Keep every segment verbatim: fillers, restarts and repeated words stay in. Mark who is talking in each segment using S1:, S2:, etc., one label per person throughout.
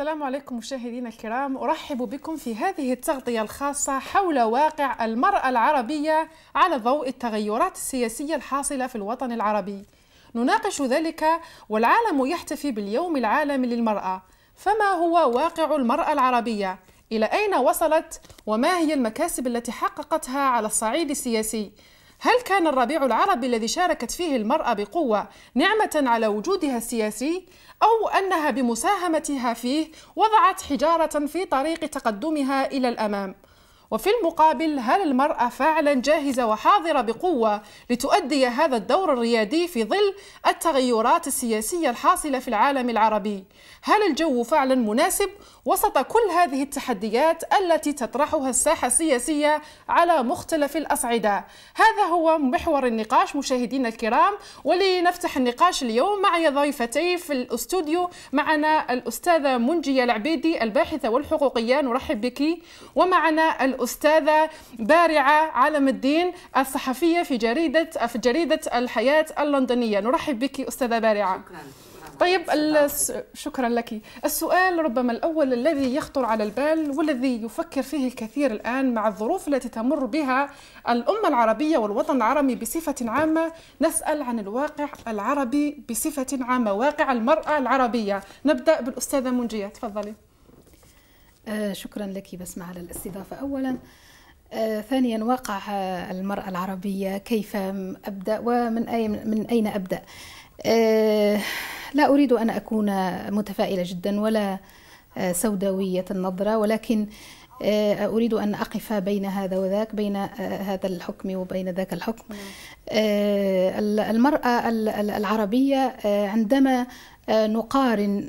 S1: السلام عليكم مشاهدينا الكرام، أرحب بكم في هذه التغطية الخاصة حول واقع المرأة العربية على ضوء التغيرات السياسية الحاصلة في الوطن العربي. نناقش ذلك والعالم يحتفي باليوم العالمي للمرأة، فما هو واقع المرأة العربية؟ إلى أين وصلت؟ وما هي المكاسب التي حققتها على الصعيد السياسي؟ هل كان الربيع العربي الذي شاركت فيه المرأة بقوة نعمة على وجودها السياسي، أو أنها بمساهمتها فيه وضعت حجارة في طريق تقدمها إلى الأمام؟ وفي المقابل، هل المرأة فعلا جاهزة وحاضرة بقوة لتؤدي هذا الدور الريادي في ظل التغيرات السياسية الحاصلة في العالم العربي؟ هل الجو فعلا مناسب وسط كل هذه التحديات التي تطرحها الساحة السياسية على مختلف الأصعدة؟ هذا هو محور النقاش مشاهدينا الكرام، ولنفتح النقاش اليوم معي ضيفتي في الاستوديو. معنا الأستاذة منجية العبيدي الباحثة والحقوقية، نرحب بك، ومعنا الأستاذة بارعة علم الدين الصحفية في جريدة في جريدة الحياة اللندنية، نرحب بك أستاذة بارعة.
S2: شكرا.
S1: طيب، شكرا لك. السؤال ربما الأول الذي يخطر على البال والذي يفكر فيه الكثير الآن مع الظروف التي تمر بها الأمة العربية والوطن العربي بصفة عامة، نسأل عن الواقع العربي بصفة عامة، واقع المرأة العربية. نبدأ بالأستاذة منجية، تفضلي.
S2: آه شكرا لك بسمة على الاستضافة أولا. آه ثانيا، واقع المرأة العربية كيف أبدأ ومن أي من أين أبدأ؟ آه لا أريد أن أكون متفائلة جدا ولا آه سوداوية النظرة، ولكن آه أريد أن أقف بين هذا وذاك، بين آه هذا الحكم وبين ذاك الحكم. آه المرأة العربية آه عندما نقارن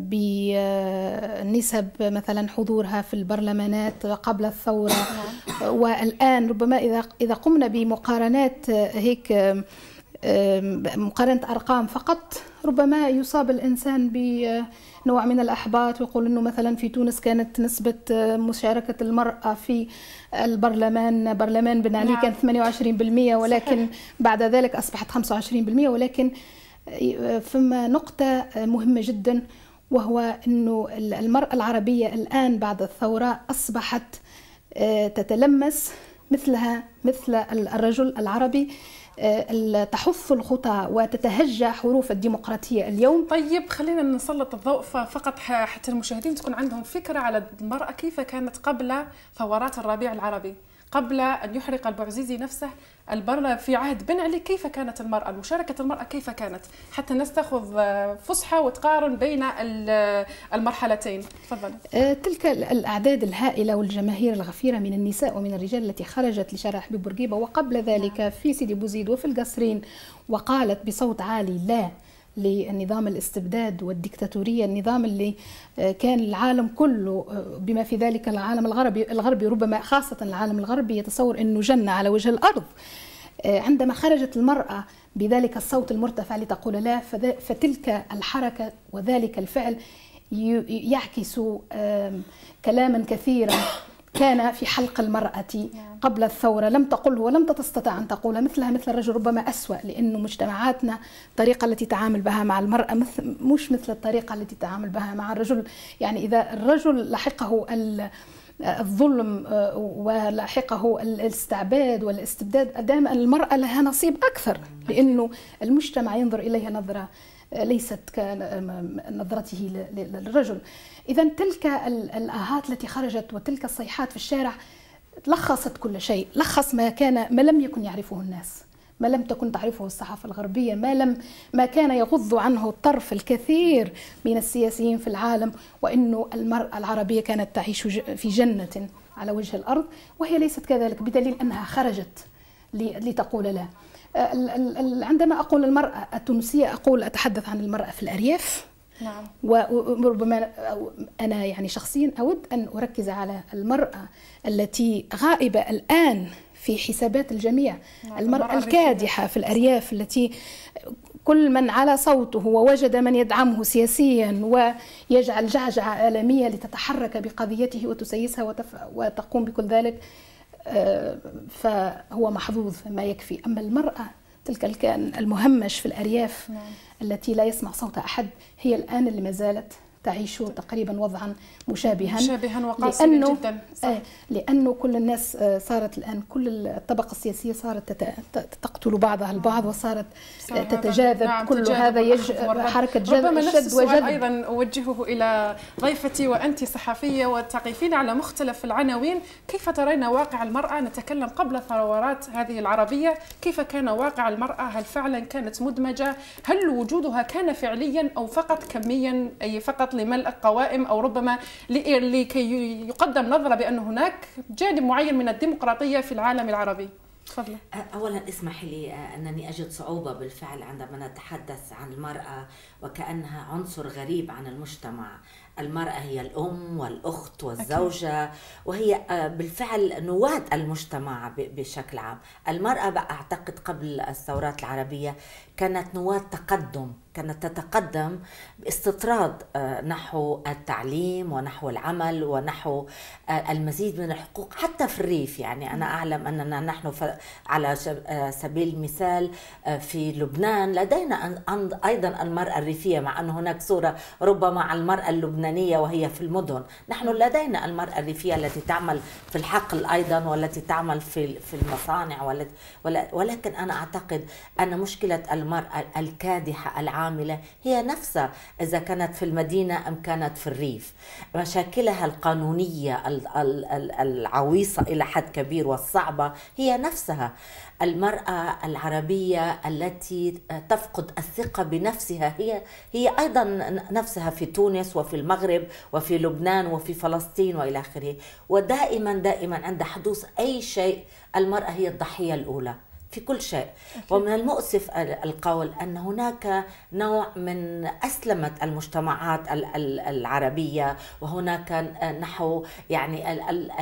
S2: بنسب مثلا حضورها في البرلمانات قبل الثورة والآن، ربما إذا إذا قمنا بمقارنات هيك، مقارنة أرقام فقط، ربما يصاب الإنسان بنوع من الإحباط ويقول إنه مثلا في تونس كانت نسبة مشاركة المرأة في البرلمان برلمان بن علي كانت ثمانية وعشرين بالمئة، ولكن بعد ذلك أصبحت خمسة وعشرين بالمئة. ولكن ثم نقطة مهمة جدا، وهو أنه المرأة العربية الآن بعد الثورة أصبحت تتلمس مثلها مثل الرجل العربي، تحث الخطى وتتهجى حروف الديمقراطية اليوم.
S1: طيب، خلينا نسلط الضوء فقط حتى المشاهدين تكون عندهم فكرة على المرأة كيف كانت قبل ثورات الربيع العربي، قبل أن يحرق البوعزيزي نفسه البرلمان في عهد بن علي. كيف كانت المرأة، مشاركة المرأة كيف كانت، حتى الناس تأخذ فسحة وتقارن بين المرحلتين؟ تفضل.
S2: تلك الأعداد الهائلة والجماهير الغفيرة من النساء ومن الرجال التي خرجت لشارع حبيب بورقيبة وقبل ذلك في سيدي بوزيد وفي القصرين، وقالت بصوت عالي لا للنظام الاستبداد والديكتاتورية، النظام اللي كان العالم كله بما في ذلك العالم الغربي الغربي ربما خاصة العالم الغربي يتصور أنه جنة على وجه الأرض. عندما خرجت المرأة بذلك الصوت المرتفع لتقول لا، فتلك الحركة وذلك الفعل يعكس كلاما كثيرا كان في حلق المرأة قبل الثورة لم تقله ولم تستطع أن تقولها، مثلها مثل الرجل، ربما أسوأ، لأنه مجتمعاتنا الطريقة التي تعامل بها مع المرأة مثل مش مثل الطريقة التي تعامل بها مع الرجل. يعني إذا الرجل لحقه الظلم ولحقه الاستعباد والاستبداد، دائما المرأة لها نصيب أكثر، لأنه المجتمع ينظر إليها نظرة ليست كنظرته للرجل. إذا تلك الآهات التي خرجت وتلك الصيحات في الشارع لخصت كل شيء، لخص ما كان ما لم يكن يعرفه الناس، ما لم تكن تعرفه الصحافة الغربية، ما لم ما كان يغض عنه الطرف الكثير من السياسيين في العالم، وإنه المرأة العربية كانت تعيش في جنة على وجه الأرض، وهي ليست كذلك، بدليل أنها خرجت لتقول لا. عندما أقول المرأة التونسية أقول أتحدث عن المرأة في الأرياف.
S1: نعم.
S2: وربما أنا يعني شخصيا أود أن أركز على المرأة التي غائبة الآن في حسابات الجميع. نعم. المرأة الكادحة في الأرياف التي كل من على صوته ووجد من يدعمه سياسيا ويجعل جعجعة عالمية لتتحرك بقضيته وتسيسها وتقوم بكل ذلك فهو محظوظ ما يكفي. أما المرأة تلك الكائن المهمش في الأرياف، نعم. التي لا يسمع صوت أحد، هي الآن اللي ما زالت تعيش تقريبا وضعا مشابها
S1: مشابها وقاسيا جدا.
S2: صح. لأنه كل الناس صارت الآن، كل الطبقة السياسية صارت تقتل بعضها البعض وصارت تتجاذب. نعم. كل تجاذب هذا يج... حركة جذب
S1: ربما نفس السؤال أيضا أوجهه إلى ضيفتي وأنت صحفية وتقفين على مختلف العناوين. كيف ترين واقع المرأة؟ نتكلم قبل ثورات هذه العربية، كيف كان واقع المرأة؟ هل فعلا كانت مدمجة؟ هل وجودها كان فعليا أو فقط كميا، أي فقط لملء قوائم، أو ربما لكي يقدم نظرة بأن هناك جانب معين من الديمقراطية في العالم العربي؟ تفضل.
S3: أولا اسمح لي أنني أجد صعوبة بالفعل عندما نتحدث عن المرأة وكأنها عنصر غريب عن المجتمع. المرأة هي الأم والأخت والزوجة، وهي بالفعل نواة المجتمع بشكل عام. المرأة أعتقد قبل الثورات العربية كانت نواة تقدم، كانت تتقدم باستطراد نحو التعليم ونحو العمل ونحو المزيد من الحقوق حتى في الريف. يعني أنا أعلم أننا نحن على سبيل المثال في لبنان لدينا أيضا المرأة الريفية، مع أن هناك صورة ربما على المرأة اللبنانية وهي في المدن. نحن لدينا المرأة الريفية التي تعمل في الحقل أيضا، والتي تعمل في في المصانع، ولكن أنا أعتقد أن مشكلة المرأة الكادحة العاملة هي نفسها إذا كانت في المدينة أم كانت في الريف. مشاكلها القانونية العويصة إلى حد كبير والصعبة هي نفسها. المرأة العربية التي تفقد الثقة بنفسها هي هي أيضا نفسها في تونس وفي المغرب وفي لبنان وفي فلسطين وإلى آخره. ودائما دائما عند حدوث أي شيء المرأة هي الضحية الأولى في كل شيء. ومن المؤسف القول أن هناك نوع من أسلمت المجتمعات العربية، وهناك نحو يعني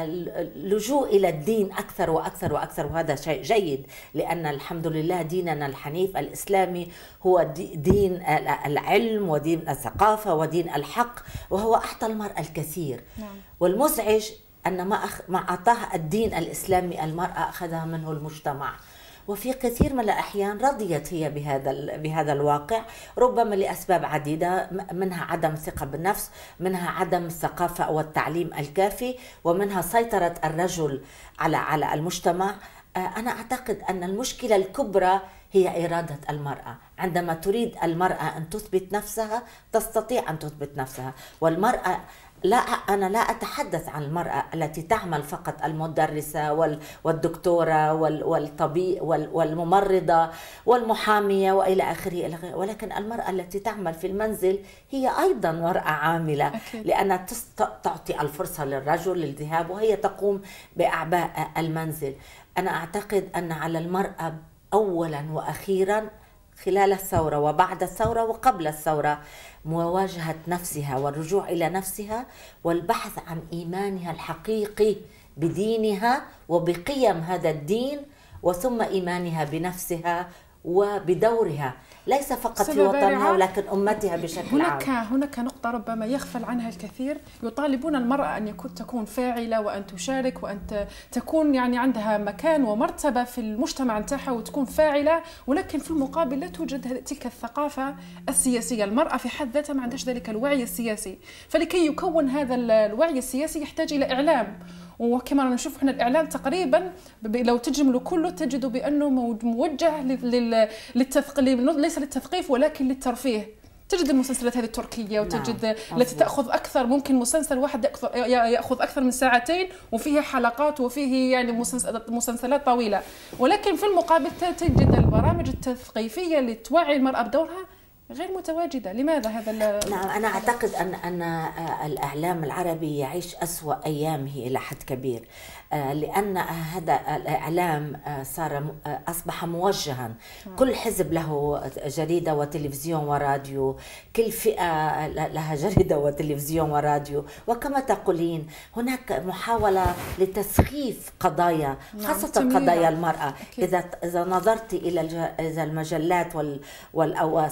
S3: اللجوء إلى الدين أكثر وأكثر وأكثر، وهذا شيء جيد، لأن الحمد لله ديننا الحنيف الإسلامي هو دين العلم ودين الثقافة ودين الحق، وهو أعطى المرأة الكثير. والمزعج أن ما ما أعطاها الدين الإسلامي المرأة أخذها منه المجتمع. وفي كثير من الأحيان رضيت هي بهذا بهذا الواقع، ربما لأسباب عديدة، منها عدم الثقة بالنفس، منها عدم الثقافة أو التعليم الكافي، ومنها سيطرة الرجل على على المجتمع. أنا أعتقد أن المشكلة الكبرى هي إرادة المرأة. عندما تريد المرأة أن تثبت نفسها تستطيع أن تثبت نفسها. والمرأة لا، أنا لا أتحدث عن المرأة التي تعمل فقط المدرسة والدكتورة والطبيب والممرضة والمحامية وإلى آخره، ولكن المرأة التي تعمل في المنزل هي أيضا مرأة عاملة، لأنها تعطي الفرصة للرجل للذهاب وهي تقوم بأعباء المنزل. أنا أعتقد أن على المرأة أولا وأخيرا خلال الثورة وبعد الثورة وقبل الثورة مواجهة نفسها والرجوع إلى نفسها والبحث عن إيمانها الحقيقي بدينها وبقيم هذا الدين، وثم إيمانها بنفسها وبدورها ليس فقط في وطنها ولكن أمتها بشكل عام.
S1: هناك هناك نقطة ربما يغفل عنها الكثير، يطالبون المرأة أن يكون تكون فاعلة وأن تشارك وأن تكون يعني عندها مكان ومرتبة في المجتمع نتاعها وتكون فاعلة، ولكن في المقابل لا توجد تلك الثقافة السياسية. المرأة في حد ذاتها ما عندهاش ذلك الوعي السياسي، فلكي يكون هذا الوعي السياسي يحتاج إلى إعلام. وكما نشوف احنا الاعلام تقريبا لو تجمله كله تجد بانه موجه للتثقيف، ليس للتثقيف ولكن للترفيه. تجد المسلسلات هذه التركيه وتجد نعم. التي تاخذ اكثر، ممكن مسلسل واحد ياخذ اكثر من ساعتين وفيه حلقات وفيه يعني مسلسلات طويله، ولكن في المقابل تجد البرامج التثقيفيه اللي توعي المراه بدورها غير متواجدة. لماذا هذا؟
S3: نعم، أنا أعتقد أن أن الإعلام العربي يعيش أسوأ أيامه إلى حد كبير، لأن هذا الإعلام صار أصبح موجها. كل حزب له جريدة وتلفزيون وراديو، كل فئة لها جريدة وتلفزيون وراديو، وكما تقولين هناك محاولة لتسخيف قضايا خاصة قضايا المرأة. إذا إذا نظرت إلى المجلات وال أو صفحات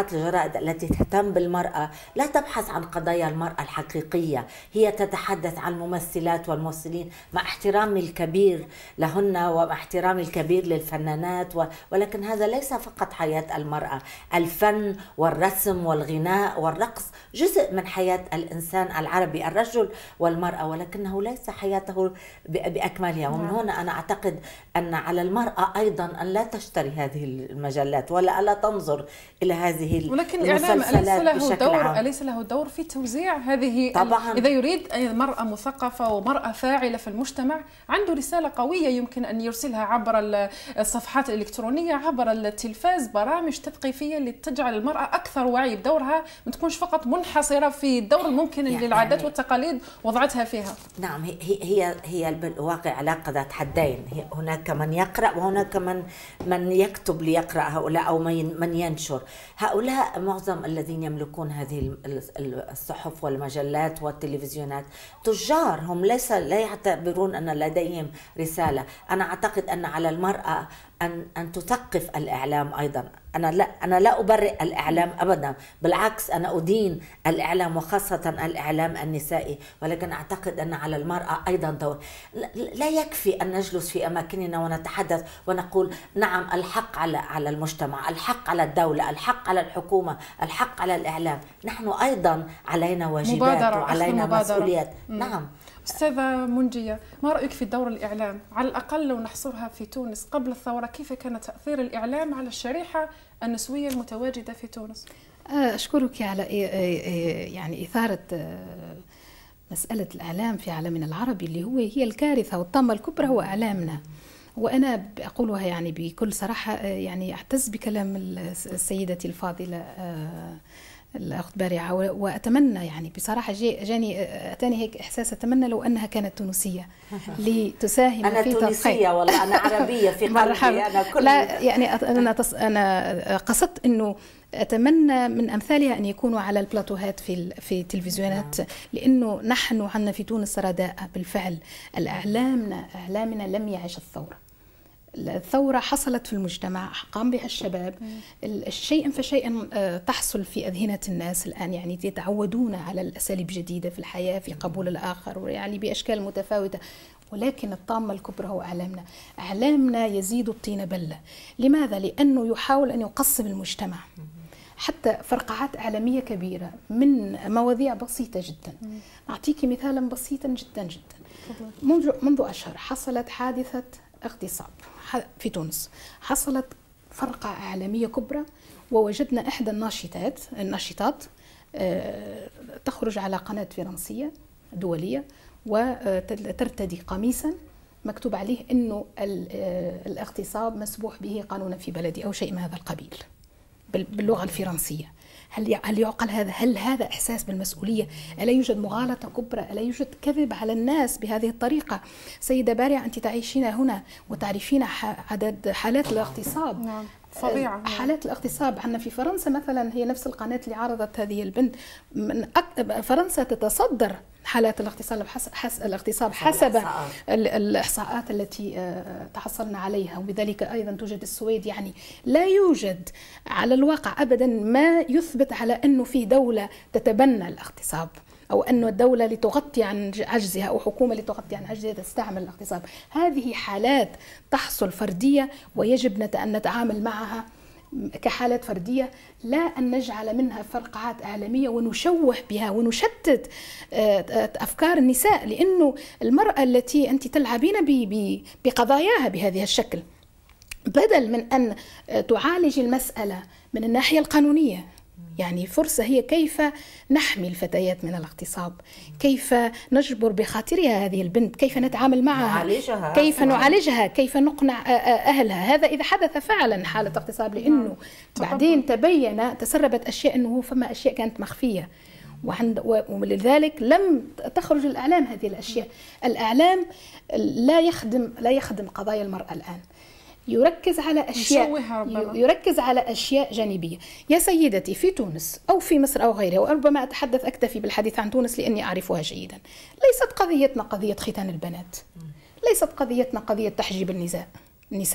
S3: بعض الجرائد التي تهتم بالمرأة لا تبحث عن قضايا المرأة الحقيقية، هي تتحدث عن الممثلات والممثلين، مع احترامي الكبير لهن ومع احترامي الكبير للفنانات، ولكن هذا ليس فقط حياة المرأة. الفن والرسم والغناء والرقص جزء من حياة الإنسان العربي، الرجل والمرأة، ولكنه ليس حياته بأكملها. ومن هنا أنا أعتقد أن على المرأة أيضا أن لا تشتري هذه المجلات ولا ألا تنظر إلى هذه
S1: ولكن الإعلام أليس له دور
S3: عام.
S1: أليس له دور في توزيع هذه
S3: طبعا.
S1: إذا يريد مرأة مثقفة ومرأة فاعلة في المجتمع عنده رسالة قوية يمكن أن يرسلها عبر الصفحات الإلكترونية، عبر التلفاز، برامج تثقيفية لتجعل المرأة أكثر وعي بدورها، ما تكونش فقط منحصرة في الدور الممكن اللي يعني العادات والتقاليد وضعتها فيها.
S3: نعم، هي هي هي بالواقع علاقة ذات حدين، هناك من يقرأ وهناك من من يكتب ليقرأ هؤلاء أو من ينشر. هؤلاء معظم الذين يملكون هذه الصحف والمجلات والتلفزيونات تجار، هم ليس لا يعتبرون أن لديهم رسالة. أنا أعتقد أن على المرأة أن أن تثقف الإعلام أيضا. أنا لا أنا لا أبرئ الإعلام أبدا، بالعكس أنا أدين الإعلام وخاصة الإعلام النسائي، ولكن أعتقد أن على المرأة أيضا دور. لا يكفي أن نجلس في أماكننا ونتحدث ونقول نعم الحق على على المجتمع، الحق على الدولة، الحق على الحكومة، الحق على الإعلام. نحن أيضا علينا واجبات وعلينا مسؤوليات. نعم.
S1: أستاذة منجية، ما رأيك في دور الإعلام؟ على الأقل لو نحصرها في تونس قبل الثورة، كيف كان تأثير الإعلام على الشريحة النسوية المتواجدة في تونس؟
S2: أشكرك على يعني إثارة مسألة الإعلام في عالمنا العربي اللي هو هي الكارثة والطامة الكبرى هو إعلامنا. وأنا أقولها يعني بكل صراحة، يعني أعتز بكلام السيدة الفاضلة الأخت بارعة، وأتمنى يعني بصراحة جاني أتاني هيك إحساس، أتمنى لو أنها كانت تونسية لتساهم
S3: أنا
S2: في
S3: تونسية والله أنا عربية في قلبي. أنا كل
S2: لا يعني أنا تص... أنا قصدت إنه أتمنى من أمثالها أن يكونوا على البلاتوهات في في التلفزيونات، لأنه نحن عندنا في تونس رداء بالفعل. الإعلامنا إعلامنا لم يعش الثورة. الثورة حصلت في المجتمع، قام بها الشباب، شيئا فشيئا تحصل في أذهنة الناس الآن، يعني يتعودون على الأساليب الجديدة في الحياة، في قبول الآخر، ويعني بأشكال متفاوتة. ولكن الطامة الكبرى هو إعلامنا. إعلامنا يزيد الطين بلة. لماذا؟ لأنه يحاول أن يقسم المجتمع، حتى فرقعات إعلامية كبيرة من مواضيع بسيطة جدا. أعطيك مثالا بسيطا جدا جدا. منذ منذ أشهر حصلت حادثة اغتصاب في تونس، حصلت فرقة إعلامية كبرى، ووجدنا إحدى الناشطات الناشطات تخرج على قناة فرنسية دولية وترتدي قميصا مكتوب عليه إنه الاغتصاب مسموح به قانونا في بلدي أو شيء من هذا القبيل باللغة الفرنسية. هل هل يعقل هذا؟ هل هذا إحساس بالمسؤولية؟ ألا يوجد مغالطة كبرى؟ ألا يوجد كذب على الناس بهذه الطريقة؟ سيدة بارعة، أنت تعيشين هنا وتعرفين عدد حالات الاغتصاب.
S1: نعم. فظيعة.
S2: حالات الاغتصاب عندنا في فرنسا مثلا، هي نفس القناة اللي عرضت هذه البنت. من أك... فرنسا تتصدر حالات الاغتصاب حسب الاغتصاب حسب الإحصاءات التي تحصلنا عليها، وبذلك أيضا توجد السويد. يعني لا يوجد على الواقع أبدا ما يثبت على أنه في دولة تتبنى الاغتصاب، أو أن الدولة لتغطي عن عجزها أو حكومة لتغطي عن عجزها تستعمل الاغتصاب. هذه حالات تحصل فردية، ويجب أن نتعامل معها كحالات فردية، لا أن نجعل منها فرقعات إعلامية ونشوه بها ونشتت أفكار النساء. لأنه المرأة التي أنت تلعبين بقضاياها بهذا الشكل، بدل من أن تعالج المسألة من الناحية القانونية، يعني فرصة هي كيف نحمي الفتيات من الاغتصاب، كيف نجبر بخاطرها هذه البنت، كيف نتعامل معها،
S3: نعالجها.
S2: كيف نعالجها، كيف نقنع أهلها. هذا إذا حدث فعلا حالة اغتصاب، لأنه بعدين تبين تسربت أشياء أنه فما أشياء كانت مخفية، وعند ولذلك لم تخرج الإعلام هذه الأشياء. الإعلام لا يخدم لا يخدم قضايا المرأة الآن، يركز على أشياء يركز على أشياء جانبية. يا سيدتي، في تونس أو في مصر أو غيرها، وربما أتحدث أكتفي بالحديث عن تونس لأني أعرفها جيدا، ليست قضيتنا قضية ختان البنات، ليست قضيتنا قضية تحجيب النساء النساء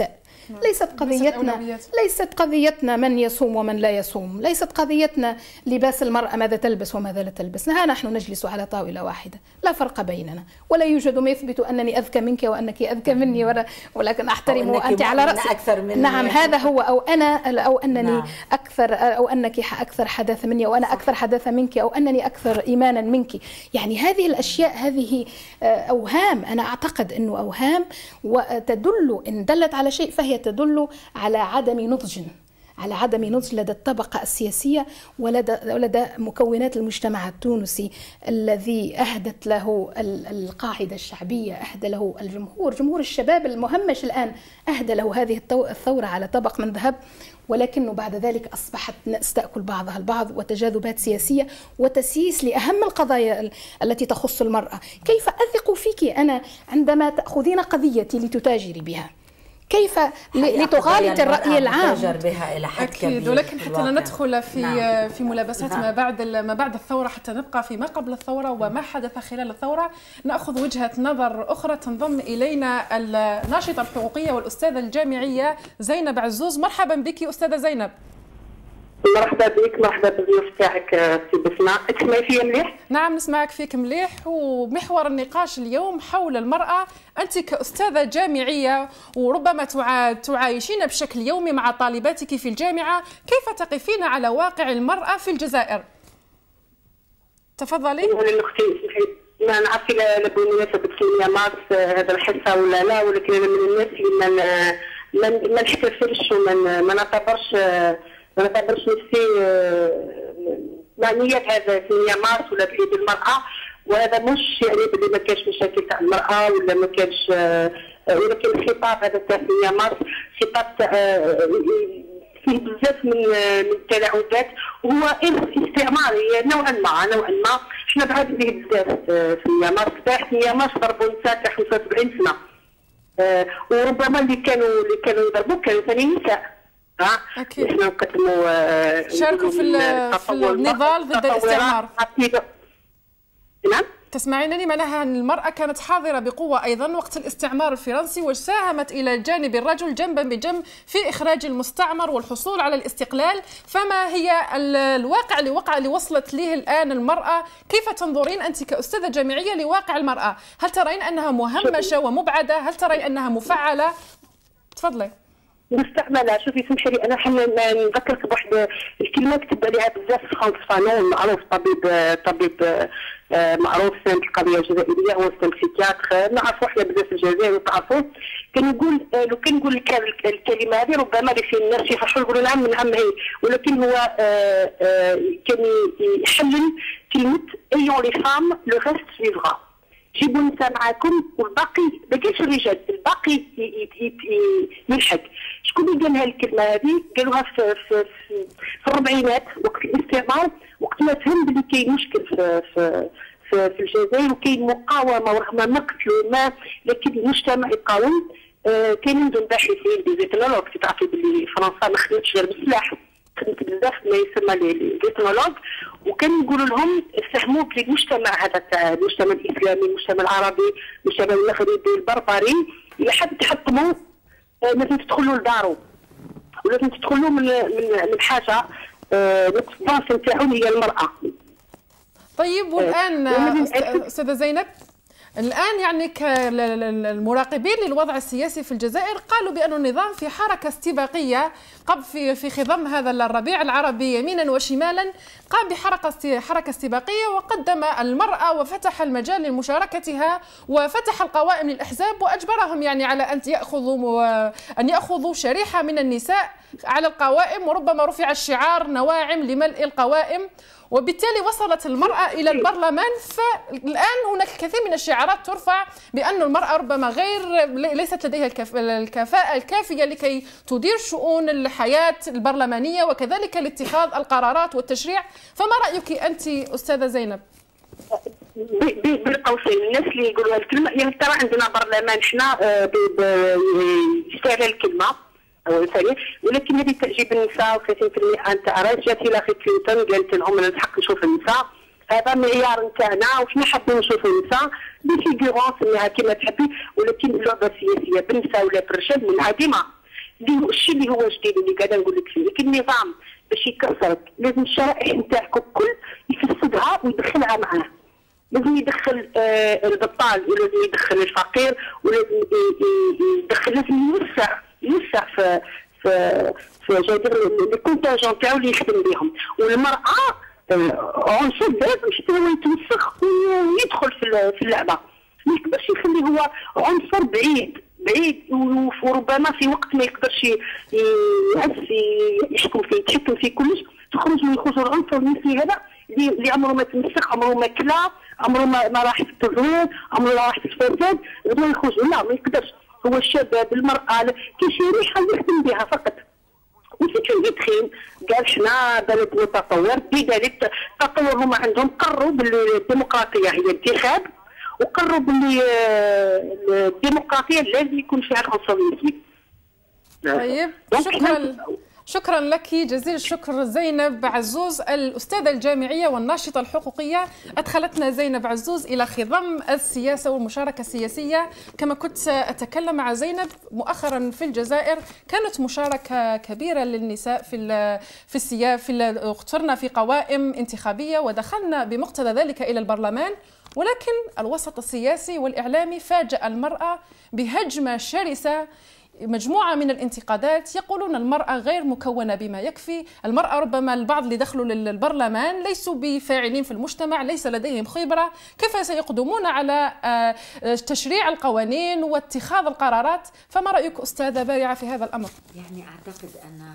S2: ليست قضيتنا ليست قضيتنا من يصوم ومن لا يصوم، ليست قضيتنا لباس المرأة ماذا تلبس وماذا لا تلبس. ها نحن نجلس على طاولة واحدة، لا فرق بيننا، ولا يوجد ما يثبت أنني أذكى منك وأنك أذكى مني، ولا ولكن أحترم وأنت على رأسي
S3: أكثر مني.
S2: نعم هذا هو، أو أنا أو أنني نعم. أكثر أو أنك أكثر حداثة مني وأنا أكثر حداثة منك، أو أنني أكثر إيمانا منك. يعني هذه الأشياء هذه أوهام، أنا أعتقد أنه أوهام، وتدل إن دلت على شيء فهي تدل على عدم نضج، على عدم نضج لدى الطبقة السياسية ولدى ولدى مكونات المجتمع التونسي الذي أهدت له القاعدة الشعبية، أهدى له الجمهور، جمهور الشباب المهمش الآن أهدى له هذه الثورة على طبق من ذهب، ولكنه بعد ذلك أصبحت ناس تأكل بعضها البعض، وتجاذبات سياسية وتسييس لأهم القضايا التي تخص المرأة. كيف أثق فيك أنا عندما تأخذين قضيتي لتتاجري بها؟ كيف لتغالط الرأي العام؟
S3: بها إلى حد
S1: أكيد كبير. ولكن حتى لا ندخل في نعم. في ملابسات نعم. ما بعد ما بعد الثورة، حتى نبقى في ما قبل الثورة وما حدث خلال الثورة، نأخذ وجهة نظر أخرى. تنضم إلينا الناشطة الحقوقية والأستاذة الجامعية زينب عزوز. مرحبا بك أستاذة زينب.
S4: مرحبا بك، مرحبا بالضيوف تاعك سي بسمة. تسمعي فيا مليح؟
S1: نعم نسمعك فيك مليح. ومحور النقاش اليوم حول المرأة. أنت كأستاذة جامعية وربما تعايشين بشكل يومي مع طالباتك في الجامعة، كيف تقفين على واقع المرأة في الجزائر؟ تفضلي.
S4: ما نعرفش لا بمناسبة ثمانية مارس هذا الحصة ولا لا، ولكن أنا من الناس اللي ما ما نحتفلش وما ما نعتبرش ما نعتبرش نفسي معنية هذا ثمانية مارس ولا بعيد المرأة، وهذا مش يعني باللي ما كانش مشاكل تاع المرأة ولا ما كانش، ولكن الخطاب هذا تاع ثمانية مارس خطاب تاع فيه بزاف من من التلاعبات، وهو استعماري نوعا ما نوعا ما. احنا بعد به بزاف ثمانية مارس، تاع ثمانية مارس ضربوا نساء تاع خمسة وسبعين سنة، وربما اللي كانوا اللي كانوا يضربوا كانوا ثاني نساء.
S1: أكيد.
S4: احنا نقدموا
S1: شاركوا في, في النضال ضد الاستعمار.
S4: نعم.
S1: تسمعينني؟ معناها أن المرأة كانت حاضرة بقوة أيضا وقت الاستعمار الفرنسي، وساهمت إلى جانب الرجل جنبا بجنب في إخراج المستعمر والحصول على الاستقلال. فما هي الواقع اللي وقع اللي وصلت له الآن المرأة؟ كيف تنظرين أنت كأستاذة جامعية لواقع المرأة؟ هل ترين أنها مهمشة ومبعدة؟ هل ترين أنها مفعلة؟ تفضلي.
S4: مستعمله. شوفي سمحي لي، انا حنا نذكرك بواحد الكلمه كتب عليها بزاف فرانس فانون، معروف طبيب طبيب معروف في القضيه الجزائريه، هو سيكياتر، نعرفوا حنا بزاف في الجزائر وتعرفوه. كان يقول لو كان نقول لك الكلمه هذه ربما اللي في الناس يفرحوا يقولوا نعم نعم هي، ولكن هو كان يحلل كلمه ايون لي فام لو ريست سويفرا. جيبوا النساء معاكم والباقي ما كاينش الرجال، الباقي يلحق. شكون اللي قال الكلمه هذه؟ قالوها في, في, في الربعينات وقت الاستعمار، وقت ما فهم بلي كاين مشكل في في في, في الجزائر وكاين مقاومه ورغم مقتل وما، لكن المجتمع يقاوم. آه كاينين دون باحثين دي زيتنولوج، تعرفي بلي فرنسا ما خدمتش غير بالسلاح، خدمت بزاف ما يسمى لي زيتنولوج، وكان يقولوا لهم فهموا بلي المجتمع هذا تاع المجتمع الاسلامي، المجتمع العربي، المجتمع المغربي البربري، الا حب تحطموا لازم تدخلوا لدارو، ولازم تدخلوا من من من حاجه البلاصه نتاعو هي المراه.
S1: طيب والان استاذه زينب، الآن يعني المراقبين للوضع السياسي في الجزائر قالوا بأن النظام في حركة استباقية قبل في في خضم هذا الربيع العربي يمينا وشمالا، قام بحركة حركة استباقية وقدم المرأة وفتح المجال لمشاركتها وفتح القوائم للأحزاب وأجبرهم يعني على أن يأخذوا أن يأخذوا شريحة من النساء على القوائم، وربما رفع الشعار نواعم لملء القوائم، وبالتالي وصلت المرأة إلى البرلمان. فالآن هناك الكثير من الشعارات ترفع بأن المرأة ربما غير ليست لديها الكفاءة الكافية لكي تدير شؤون الحياة البرلمانية وكذلك لاتخاذ القرارات والتشريع. فما رأيك أنت أستاذة زينب؟
S4: بالقوسين الناس اللي يقولوا الكلمة، يعني ترى عندنا برلمان حنا يستغل الكلمة أو ثاني، ولكن هذه تعجب النساء وثلاثين بالمئة نتاع رجعت إلى خي كلينتون قالت لهم أنا نحق نشوف النساء، هذا معيار نتاعنا وحنا حابين نشوفوا النساء بفيغورون سميها كما تحبي، ولكن اللعبة السياسية بالنساء ولا بالرجال منعدمة. ديروا الشيء اللي هو جديد اللي قاعده نقول لك فيه، لكن النظام باش يكسرك لازم الشرائح نتاعك الكل يفسدها ويدخلها معاه. لازم يدخل آه البطال ولازم يدخل الفقير ولازم يدخل، لازم يوسع يوسع في في في جدير الكونتاجون تاعو اللي يخدم بهم. والمراه عنصر لازم حتى هو يتوسخ ويدخل في في اللعبه، ما يقدرش يخلي هو عنصر بعيد بعيد، وربما في وقت ما يقدرش يعرف يحكم فيه يتحكم فيه كلش، تخرج ويخرج العنصر المثلي هذا اللي عمره ما تمسخ، عمره ما كلا، عمره ما, ما راح في التزوير، عمره ما راح في الفساد، غير يخرج. لا ما يقدرش، هو الشباب المرأة كشريحة يخدم بها فقط. وسيتو يدخل قال حنا بلد متطور، بذلك التطور هما عندهم قرروا باللي الديمقراطية هي انتخاب، وقرروا باللي الديمقراطية لازم يكون فيها العنصرية.
S1: طيب شكرا شكرا لك جزيل الشكر زينب عزوز، الأستاذة الجامعية والناشطة الحقوقية. أدخلتنا زينب عزوز إلى خضم السياسة والمشاركة السياسية. كما كنت أتكلم مع زينب مؤخرا في الجزائر كانت مشاركة كبيرة للنساء في في السياسة، في اخترنا في قوائم انتخابية ودخلنا بمقتضى ذلك إلى البرلمان، ولكن الوسط السياسي والإعلامي فاجأ المرأة بهجمة شرسة، مجموعة من الانتقادات يقولون المرأة غير مكونة بما يكفي، المرأة ربما البعض اللي دخلوا للبرلمان ليسوا بفاعلين في المجتمع، ليس لديهم خبرة، كيف سيقدمون على تشريع القوانين واتخاذ القرارات؟ فما رأيك أستاذة بارعة في هذا الأمر؟
S3: يعني أعتقد أنه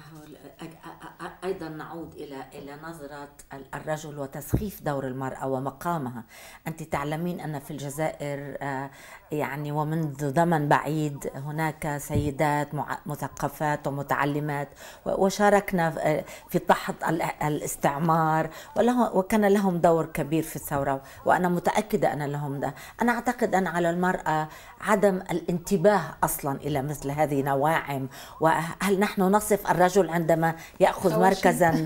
S3: أيضا نعود إلى إلى نظرة الرجل وتسخيف دور المرأة ومقامها. أنت تعلمين أن في الجزائر يعني ومنذ زمن بعيد هناك سيدات مثقفات ومتعلمات وشاركنا في تحت الاستعمار وكان لهم دور كبير في الثورة، وأنا متأكدة أن لهم ده. أنا أعتقد أن على المرأة عدم الانتباه أصلا إلى مثل هذه النواعم. وهل نحن نصف الرجل عندما يأخذ مركزا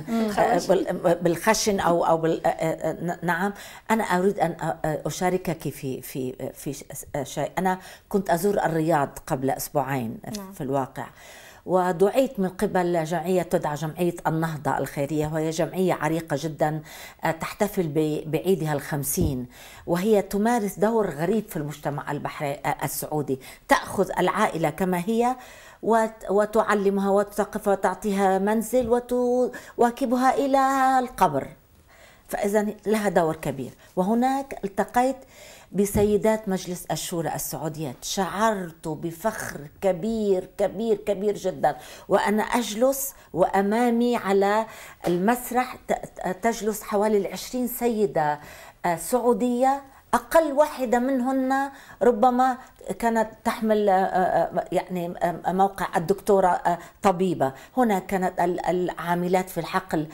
S3: بالخشن أو أو بال... نعم. أنا أريد أن أشاركك في في في شيء. أنا كنت أزور الرياض قبل أسبوعين في الواقع، ودعيت من قبل جمعية تدعى جمعية النهضة الخيرية، وهي جمعية عريقة جدا تحتفل بعيدها الخمسين، وهي تمارس دور غريب في المجتمع البحري السعودي. تأخذ العائلة كما هي وتعلمها وتثقفها وتعطيها منزل وتواكبها إلى القبر، فإذا لها دور كبير. وهناك التقيت بسيدات مجلس الشورى السعوديات، شعرت بفخر كبير كبير كبير جدا، وأنا أجلس وأمامي على المسرح تجلس حوالي العشرين سيدة سعودية، أقل واحدة منهن ربما كانت تحمل يعني موقع الدكتورة طبيبة. هنا كانت العاملات في الحقل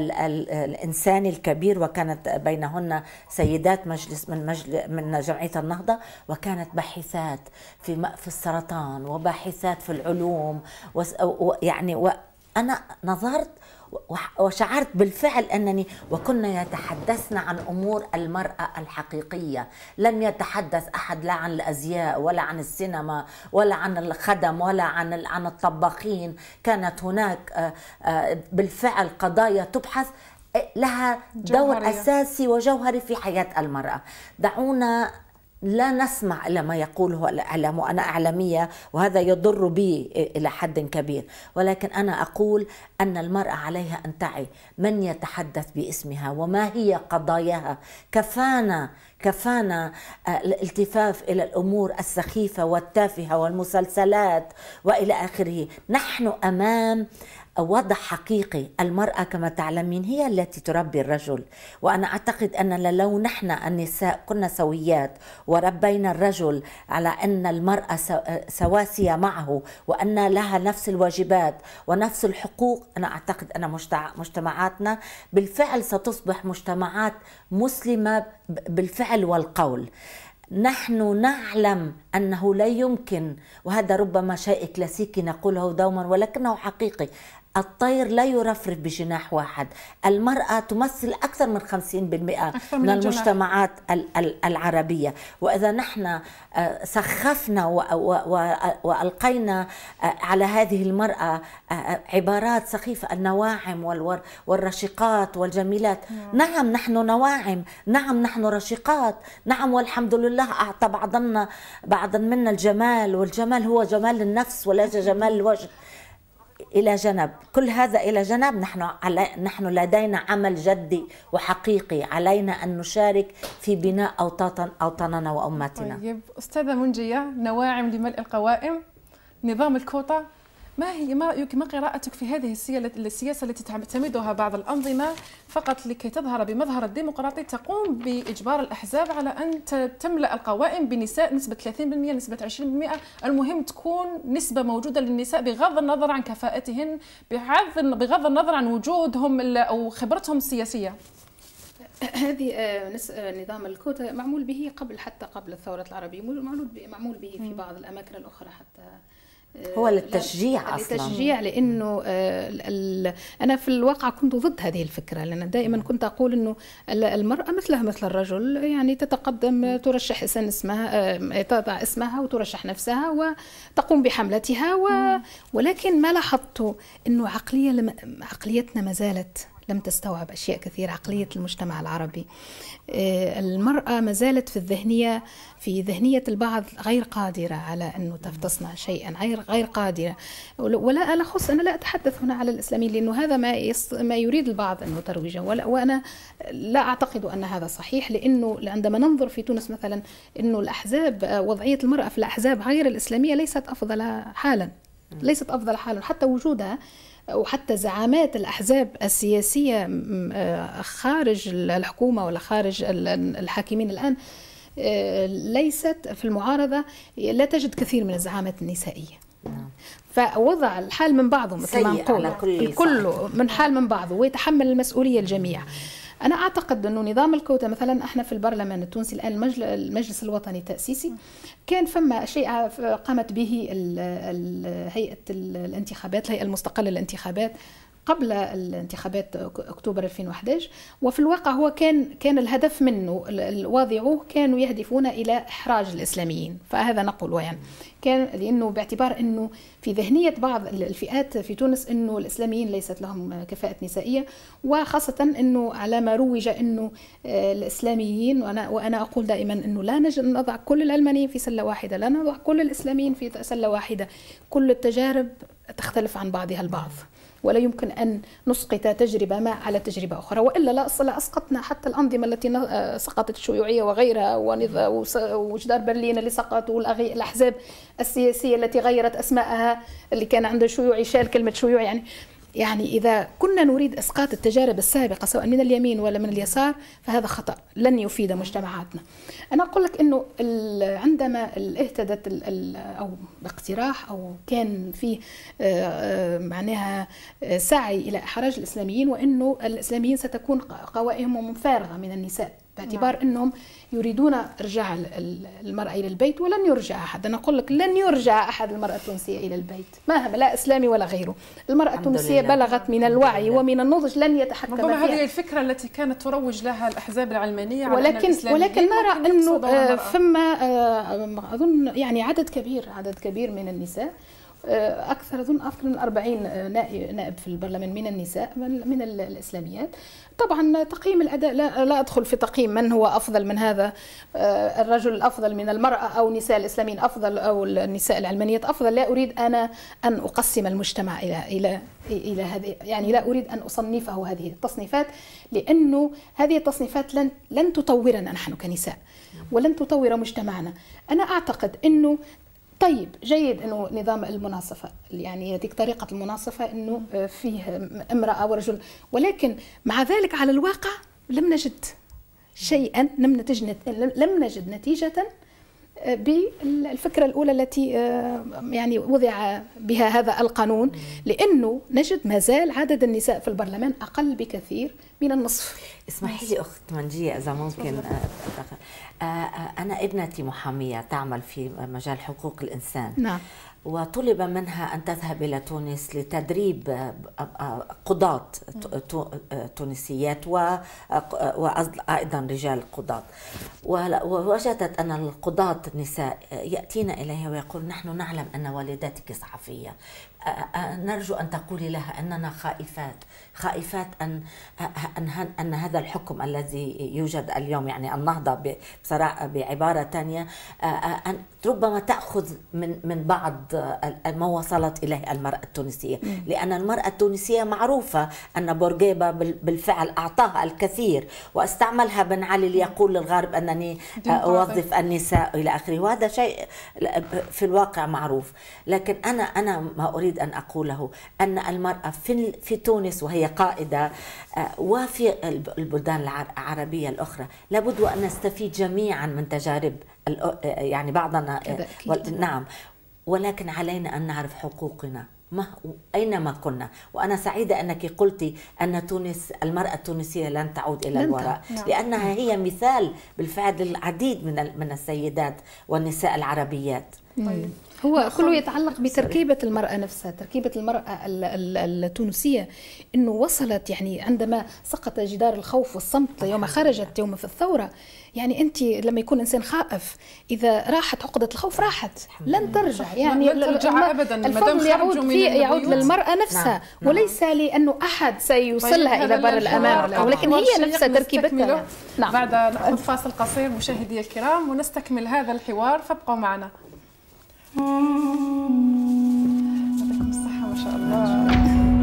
S3: الإنساني الكبير، وكانت بينهن سيدات مجلس من مجلس من جمعية النهضة، وكانت باحثات في في السرطان وباحثات في العلوم. ويعني وأنا نظرت وشعرت بالفعل أنني وكنا يتحدثن عن أمور المرأة الحقيقية. لم يتحدث أحد لا عن الأزياء ولا عن السينما ولا عن الخدم ولا عن عن الطباخين. كانت هناك بالفعل قضايا تبحث لها دور جوهرية. أساسي وجوهري في حياة المرأة. دعونا لا نسمع إلى ما يقوله الإعلام، وأنا إعلامية وهذا يضر بي إلى حد كبير، ولكن أنا أقول أن المرأة عليها أن تعي من يتحدث باسمها وما هي قضاياها. كفانا كفانا الالتفاف إلى الأمور السخيفة والتافهة والمسلسلات وإلى آخره. نحن أمام وضع حقيقي. المرأة كما تعلمين هي التي تربي الرجل، وأنا أعتقد أن لو نحن النساء كنا سويات وربينا الرجل على أن المرأة سواسية معه وأن لها نفس الواجبات ونفس الحقوق، أنا أعتقد أن مجتمعاتنا بالفعل ستصبح مجتمعات مسلمة بالفعل والقول. نحن نعلم أنه لا يمكن، وهذا ربما شيء كلاسيكي نقوله دوما ولكنه حقيقي، الطير لا يرفرف بجناح واحد. المرأة تمثل أكثر من خمسين بالمئة من, من المجتمعات العربية، وإذا نحن سخفنا وألقينا على هذه المرأة عبارات سخيفة، النواعم والرشيقات والجميلات، نعم نحن نواعم، نعم نحن رشيقات، نعم والحمد لله أعطى بعضنا بعضا منا الجمال، والجمال هو جمال النفس وليس جمال الوجه. إلى جنب كل هذا، إلى جنب نحن علي نحن لدينا عمل جدي وحقيقي، علينا أن نشارك في بناء أوطاننا وأمتنا.
S1: طيب أستاذة منجية، نواعم لملء القوائم، نظام الكوتا، ما هي ما رأيك، ما قراءتك في هذه السياسة التي تعتمدها بعض الأنظمة فقط لكي تظهر بمظهر الديمقراطي، تقوم بإجبار الأحزاب على أن تملأ القوائم بنساء، نسبة ثلاثين بالمئة، نسبة عشرين بالمئة، المهم تكون نسبة موجودة للنساء بغض النظر عن كفاءتهن، بغض النظر عن وجودهم أو خبرتهم السياسية؟
S2: هذه نظام الكوتا معمول به قبل، حتى قبل الثورة العربية، معمول به في بعض الأماكن الأخرى، حتى
S3: هو للتشجيع أصلا،
S2: للتشجيع، لأنه أنا في الواقع كنت ضد هذه الفكرة، لأن دائما كنت أقول أنه المرأة مثلها مثل الرجل، يعني تتقدم، ترشح اسم اسمها، تضع اسمها وترشح نفسها وتقوم بحملتها، ولكن ما لاحظته أنه عقلية عقليتنا ما زالت لم تستوعب أشياء كثيرة. عقلية المجتمع العربي، المرأة ما زالت في الذهنية في ذهنية البعض غير قادرة على أنه تصنع شيئا، غير غير قادرة. ولا أنا خص أنا لا أتحدث هنا على الإسلاميين، لأنه هذا ما ما يريد البعض أنه ترويجه، وأنا لا أعتقد أن هذا صحيح، لأنه عندما ننظر في تونس مثلا أنه الأحزاب، وضعية المرأة في الأحزاب غير الإسلامية ليست أفضل حالا، ليست أفضل حالا، حتى وجودها وحتى زعامات الأحزاب السياسية خارج الحكومة ولا خارج الحاكمين الآن ليست في المعارضة، لا تجد كثير من الزعامات النسائية. فوضع الحال من بعضه، مثل ما نقول الكل من حال من بعضه، ويتحمل المسؤولية الجميع. أنا أعتقد أنه نظام الكوتا مثلا، احنا في البرلمان التونسي الآن المجلس الوطني التأسيسي، كان فما شيء قامت به هيئة الانتخابات، الهيئة المستقلة للانتخابات قبل الانتخابات أكتوبر ألفين وأحد عشر، وفي الواقع هو كان كان الهدف منه، واضعوه كانوا يهدفون إلى إحراج الإسلاميين، فهذا نقول يعني كان، لأنه باعتبار أنه في ذهنية بعض الفئات في تونس أنه الإسلاميين ليست لهم كفاءة نسائية، وخاصة أنه على ما روج أنه الإسلاميين، وأنا وأنا أقول دائما أنه لا نضع كل العلمانيين في سلة واحدة، لا نضع كل الإسلاميين في سلة واحدة، كل التجارب تختلف عن بعضها البعض، ولا يمكن أن نسقط تجربة ما على تجربة أخرى، وإلا لا أسقطنا حتى الأنظمة التي سقطت الشيوعية وغيرها، وجدار برلين اللي سقط، والأحزاب السياسية التي غيرت أسماءها، اللي كان عنده شيوعي شال كلمة شيوعي. يعني يعني إذا كنا نريد إسقاط التجارب السابقة سواء من اليمين ولا من اليسار، فهذا خطأ لن يفيد مجتمعاتنا. أنا أقول لك إنه عندما اهتدت أو باقتراح أو كان فيه معناها سعي إلى إحراج الإسلاميين، وإنه الإسلاميين ستكون قوائمهم فارغة من النساء، باعتبار أنهم يريدون إرجاع المرأة إلى البيت، ولن يرجع أحد. أنا أقول لك لن يرجع أحد المرأة التونسية إلى البيت، ما لا إسلامي ولا غيره. المرأة التونسية بلغت من الوعي ومن النضج، لن يتحكم فيها.
S1: هذه الفكرة التي كانت تروج لها الأحزاب العلمانية،
S2: ولكن ولكن نرى أنه ثم أظن يعني عدد كبير عدد كبير من النساء، أكثر أظن أكثر من أربعين نائب في البرلمان من النساء من الإسلاميات. طبعا تقييم الأداء لا, لا أدخل في تقييم من هو أفضل من هذا، الرجل الأفضل من المرأة أو نساء الإسلاميين أفضل أو النساء العلمانيات أفضل. لا أريد أنا أن أقسم المجتمع إلى إلى إلى هذه، يعني لا أريد أن أصنفه هذه التصنيفات، لأنه هذه التصنيفات لن لن تطورنا نحن كنساء ولن تطور مجتمعنا. أنا أعتقد أنه طيب جيد انه نظام المناصفه، يعني هذيك طريقه المناصفه انه فيه امراه ورجل، ولكن مع ذلك على الواقع لم نجد شيئا، لم نتج لم نجد نتيجه بالفكره الاولى التي يعني وضع بها هذا القانون، لانه نجد ما زال عدد النساء في البرلمان اقل بكثير من النصف.
S3: اسمحي لي اخت منجيه اذا ممكن، انا ابنتي محاميه تعمل في مجال حقوق الانسان.
S2: نعم.
S3: وطلب منها أن تذهب إلى تونس لتدريب قضاة تونسيات وأيضا رجال قضاة. ووجدت أن القضاة النساء يأتين إليها ويقول: نحن نعلم أن والدتك صحفية، نرجو أن تقولي لها أننا خائفات خائفات أن أن أن هذا الحكم الذي يوجد اليوم، يعني النهضة بصراحة بعبارة ثانية، أن ربما تأخذ من من بعض ما وصلت إليه المرأة التونسية، لأن المرأة التونسية معروفة أن بورقيبة بالفعل أعطاها الكثير واستعملها بن علي ليقول للغرب أنني أوظف النساء إلى آخره، وهذا شيء في الواقع معروف. لكن أنا أنا ما أريد أن أقوله أن المرأة في في تونس وهي قائدة وفي البلدان العربية الأخرى لابد أن نستفيد جميعا من تجارب يعني بعضنا، نعم، ولكن علينا أن نعرف حقوقنا ما أينما كنا. وأنا سعيدة أنك قلتي أن تونس المرأة التونسية لن تعود إلى الوراء، نعم. لأنها هي مثال بالفعل للعديد من من السيدات والنساء العربيات.
S2: طيب. هو كله يتعلق بتركيبة المرأة نفسها، تركيبة المرأة التونسية، إنه وصلت يعني عندما سقط جدار الخوف والصمت يوم خرجت يوم في الثورة. يعني أنت لما يكون إنسان خائف إذا راحت عقدة الخوف راحت لن ترجع، يعني
S1: لن ترجع أبدا.
S2: الفضل يعود في يعود للمرأة نفسها، نعم. وليس لأنه أحد سيوصلها طيب إلى بر الأمان، ولكن هي نفسها تركيبتها.
S1: نعم. بعد نأخذ فاصل قصير مشاهدي الكرام ونستكمل هذا الحوار، فابقوا معنا. يعطيكم الصحة ما شاء الله.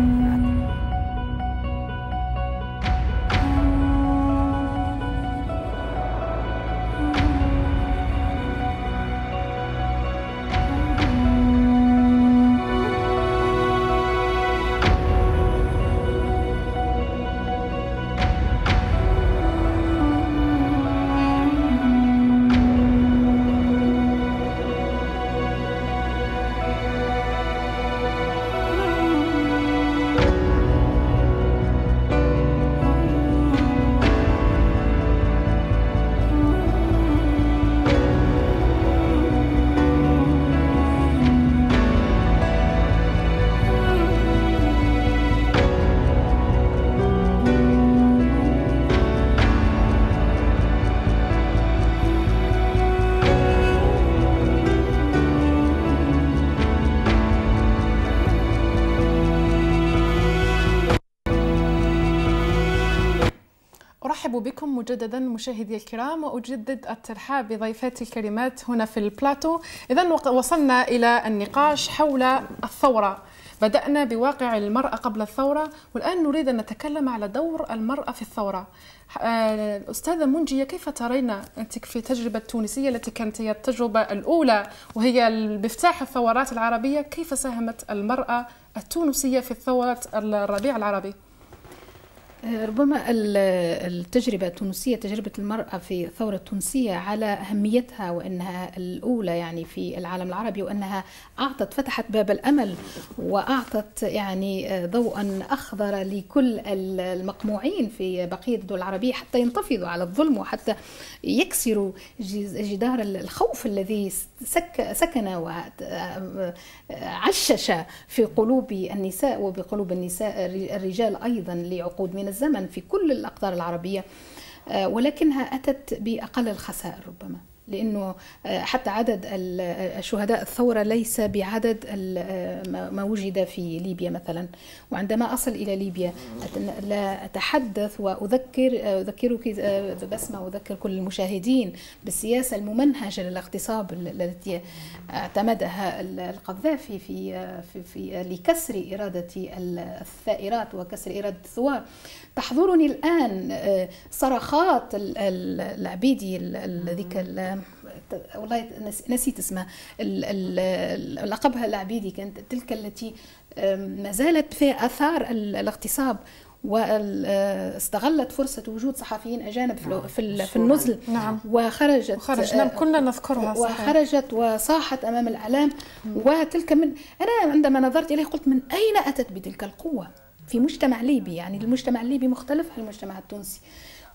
S1: أرحب بكم مجددا مشاهدي الكرام، وأجدد الترحاب بضيفاتي الكريمات هنا في البلاتو. إذن وصلنا إلى النقاش حول الثورة. بدأنا بواقع المرأة قبل الثورة، والآن نريد أن نتكلم على دور المرأة في الثورة. أستاذة منجية، كيف ترين أنت في التجربة التونسية التي كانت هي التجربة الأولى وهي مفتاح الثورات العربية، كيف ساهمت المرأة التونسية في ثورة الربيع العربي؟
S2: ربما التجربة التونسية، تجربة المرأة في الثورة التونسية على أهميتها وأنها الأولى يعني في العالم العربي، وأنها أعطت فتحت باب الأمل وأعطت يعني ضوءا أخضر لكل المقموعين في بقية الدول العربية حتى ينتفضوا على الظلم وحتى يكسروا جدار الخوف الذي سكن وعشش في قلوب النساء وبقلوب النساء الرجال أيضا لعقود من الزمن في كل الأقطار العربية، ولكنها أتت بأقل الخسائر ربما، لأنه حتى عدد الشهداء الثورة ليس بعدد ما وجد في ليبيا مثلا. وعندما أصل إلى ليبيا لا أتحدث وأذكر أذكرك بسمة وأذكر كل المشاهدين بالسياسة الممنهجة للاغتصاب التي اعتمدها القذافي في في في لكسر إرادة الثائرات وكسر إرادة الثوار. تحضرني الآن صرخات العبيدي ذيك والله نسيت اسمها، لقبها العبيدي، كانت تلك التي ما زالت في آثار الاغتصاب، واستغلت فرصة وجود صحفيين أجانب في في النزل.
S1: نعم.
S2: وخرجت
S1: وخرجنا كنا نذكرها صحيح.
S2: وخرجت وصاحت أمام الإعلام. وتلك من أنا عندما نظرت إليه قلت من أين أتت بتلك القوة في مجتمع ليبي؟ يعني المجتمع الليبي مختلف عن المجتمع التونسي،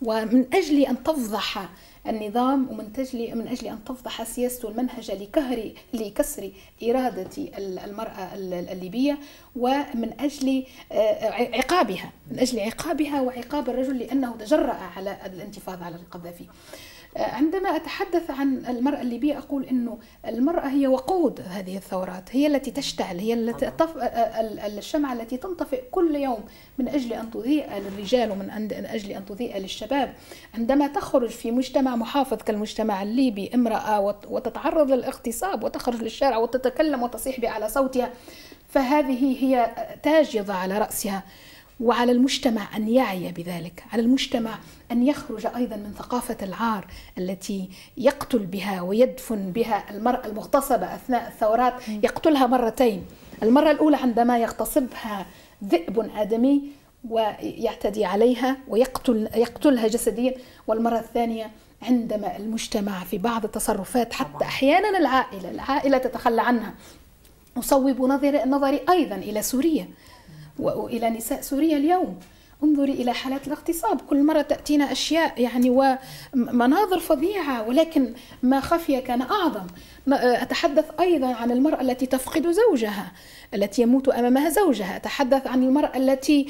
S2: ومن أجل أن تفضح النظام ومن أجل من أجل أن تفضح سياسته المنهجة لكهر لكسر إرادة المرأة الليبية، ومن أجل عقابها من أجل عقابها وعقاب الرجل لأنه تجرأ على الانتفاضة على القذافي. عندما أتحدث عن المرأة الليبية أقول إنه المرأة هي وقود هذه الثورات، هي التي تشتعل، هي التي تف... الشمعة التي تنطفئ كل يوم من أجل أن تضيء للرجال ومن أجل أن تضيء للشباب. عندما تخرج في مجتمع محافظ كالمجتمع الليبي امرأة وتتعرض للاغتصاب وتخرج للشارع وتتكلم وتصيح بأعلى صوتها، فهذه هي تاج يضع على رأسها. وعلى المجتمع أن يعي بذلك، على المجتمع أن يخرج أيضا من ثقافة العار التي يقتل بها ويدفن بها المرأة المغتصبة أثناء الثورات. يقتلها مرتين، المرة الأولى عندما يغتصبها ذئب آدمي ويعتدي عليها ويقتل يقتلها جسديا، والمرة الثانية عندما المجتمع في بعض التصرفات حتى أحيانا العائلة العائلة تتخلى عنها. أصوب نظري نظري أيضا إلى سوريا وإلى نساء سوريا اليوم. انظري إلى حالات الاغتصاب، كل مرة تأتينا أشياء يعني ومناظر فظيعة، ولكن ما خفي كان أعظم. أتحدث أيضا عن المرأة التي تفقد زوجها، التي يموت أمامها زوجها. أتحدث عن المرأة التي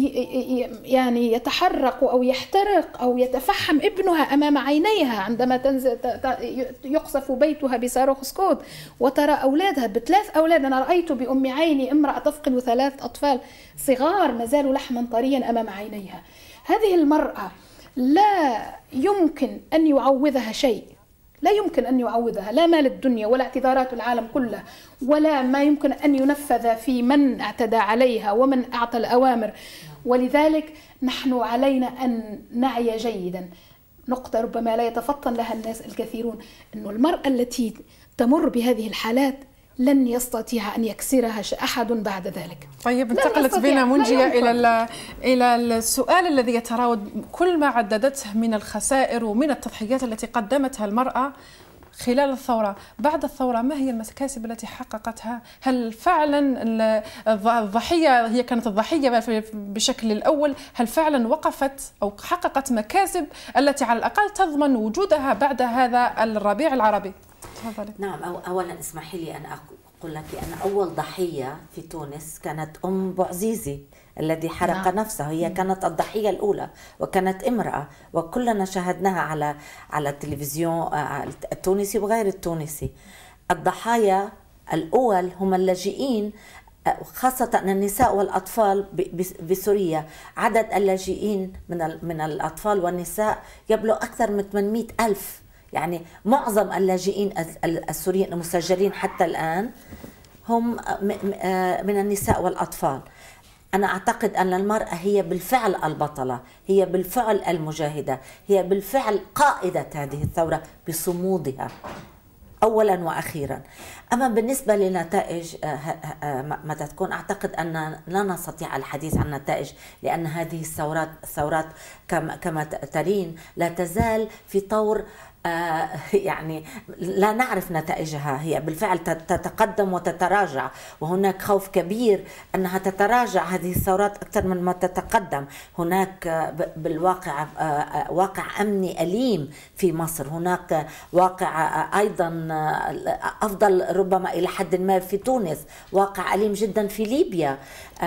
S2: يعني يتحرق أو يحترق أو يتفحم ابنها أمام عينيها عندما تنزل يقصف بيتها بصاروخ سكود وترى أولادها بثلاث أولاد. أنا رأيت بأم عيني امرأة تفقد ثلاث أطفال صغار ما زالوا لحما طريا أمام عينيها. هذه المرأة لا يمكن أن يعوضها شيء، لا يمكن أن يعوضها لا مال الدنيا ولا اعتذارات العالم كله ولا ما يمكن أن ينفذ في من اعتدى عليها ومن أعطى الأوامر. ولذلك نحن علينا أن نعي جيدا نقطة ربما لا يتفطن لها الناس الكثيرون، أن المرأة التي تمر بهذه الحالات لن يستطيع أن يكسرها أحد بعد ذلك.
S1: طيب، انتقلت بنا منجية إلى إلى السؤال الذي يتراود كل ما عددته من الخسائر ومن التضحيات التي قدمتها المرأة خلال الثورة. بعد الثورة ما هي المكاسب التي حققتها؟ هل فعلا الضحية هي كانت الضحية بشكل الأول؟ هل فعلا وقفت أو حققت مكاسب التي على الأقل تضمن وجودها بعد هذا الربيع العربي؟ تفضلي.
S3: نعم، أو أولا اسمحي لي أن أقول لك أن أول ضحية في تونس كانت أم بوعزيزي الذي حرق نعم. نفسه. هي كانت الضحية الأولى وكانت امرأة، وكلنا شاهدناها على على التلفزيون التونسي وغير التونسي. الضحايا الأول هم اللاجئين، خاصة النساء والأطفال بسوريا. عدد اللاجئين من من الأطفال والنساء يبلغ أكثر من ثمانمئة ألف. يعني معظم اللاجئين السوريين المسجلين حتى الآن هم من النساء والأطفال. أنا أعتقد أن المرأة هي بالفعل البطلة، هي بالفعل المجاهدة، هي بالفعل قائدة هذه الثورة بصمودها أولا وأخيرا. أما بالنسبة لنتائج متى تكون، أعتقد أن لا نستطيع الحديث عن نتائج، لأن هذه الثورات الثورات كما ترين لا تزال في طور يعني لا نعرف نتائجها. هي بالفعل تتقدم وتتراجع، وهناك خوف كبير أنها تتراجع هذه الثورات أكثر من ما تتقدم. هناك بالواقع واقع أمني أليم في مصر، هناك واقع أيضا أفضل ربما إلى حد ما في تونس، واقع أليم جدا في ليبيا،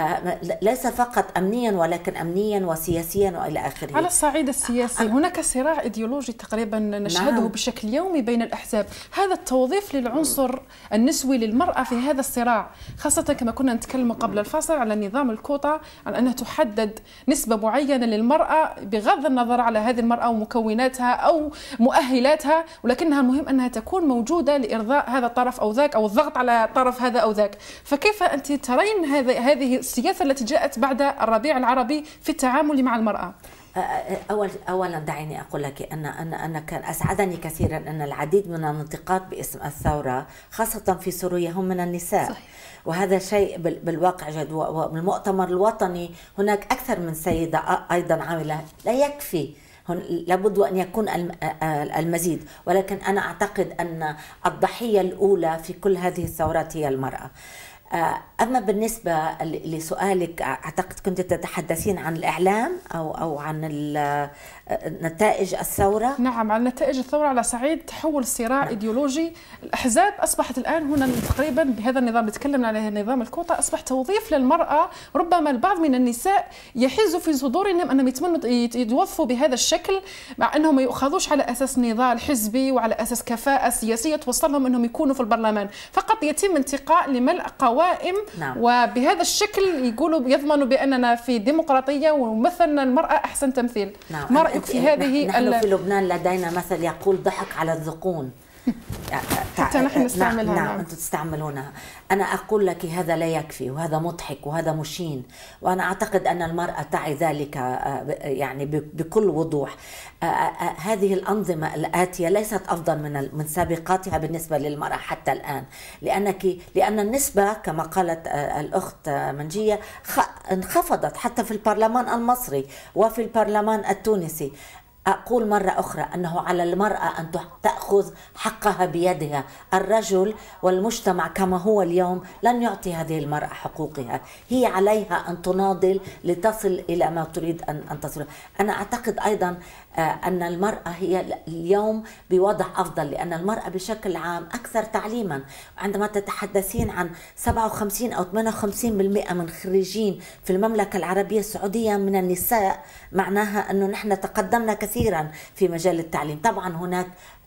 S3: ليس فقط أمنيا ولكن أمنيا وسياسيا وإلى آخره.
S1: على الصعيد السياسي هناك صراع إيديولوجي تقريبا نشهده نعم. بشكل يومي بين الأحزاب. هذا التوظيف للعنصر النسوي للمرأة في هذا الصراع، خاصة كما كنا نتكلم قبل الفاصل على نظام الكوطة، على أنها تحدد نسبة معينة للمرأة بغض النظر على هذه المرأة ومكوناتها أو مؤهلاتها، ولكنها المهم أنها تكون موجودة لإرضاء هذا الطرف أو ذاك أو الضغط على طرف هذا أو ذاك. فكيف أنت ترين هذه السياسة التي جاءت بعد الربيع العربي في التعامل مع المرأة؟
S3: أول أولا دعيني أقول لك أن أن أنا كان أسعدني كثيرا أن العديد من الناطقات باسم الثورة خاصة في سوريا هم من النساء. صحيح. وهذا شيء بالواقع جد. والمؤتمر الوطني هناك أكثر من سيدة أيضا عاملة، لا يكفي، لابد أن يكون المزيد. ولكن أنا أعتقد أن الضحية الأولى في كل هذه الثورات هي المرأة. أما بالنسبة لسؤالك، أعتقد كنت تتحدثين عن الإعلام أو أو عن نتائج الثورة.
S1: نعم، عن نتائج الثورة على صعيد تحول صراع نعم. إيديولوجي. الأحزاب أصبحت الآن هنا تقريبا بهذا النظام اللي تكلمنا عليه، نظام الكوطة، أصبح توظيف للمرأة. ربما البعض من النساء يحز في صدورهم أنهم يتمنوا يتوظفوا بهذا الشكل، مع أنهم ما يؤخذوش على أساس نضال حزبي وعلى أساس كفاءة سياسية توصلهم أنهم يكونوا في البرلمان، فقط يتم انتقاء لملء قوائم نعم. وبهذا الشكل يقولوا يضمنوا بأننا في ديمقراطية ومثلنا المرأة أحسن تمثيل.
S3: نعم.
S1: ما رأيك في هذه؟
S3: نحن في لبنان لدينا مثل يقول ضحك على الذقون.
S1: حتى نحن نستعملها.
S3: نعم,
S1: نعم.
S3: نعم أنتم تستعملونها. أنا أقول لك هذا لا يكفي، وهذا مضحك وهذا مشين، وأنا أعتقد أن المرأة تعي ذلك يعني بكل وضوح. هذه الأنظمة الآتية ليست أفضل من من سابقاتها بالنسبة للمرأة حتى الآن، لأنك لأن النسبة كما قالت الأخت منجية انخفضت حتى في البرلمان المصري وفي البرلمان التونسي. أقول مرة أخرى أنه على المرأة أن تأخذ حقها بيدها. الرجل والمجتمع كما هو اليوم لن يعطي هذه المرأة حقوقها، هي عليها أن تناضل لتصل إلى ما تريد أن تصل. أنا أعتقد أيضا أن المرأة هي اليوم بوضع أفضل، لأن المرأة بشكل عام أكثر تعليما. عندما تتحدثين عن سبعة وخمسين أو ثمانية وخمسين بالمئة من خريجين في المملكة العربية السعودية من النساء، معناها أنه نحن تقدمنا كثيرا في مجال التعليم. طبعا هناك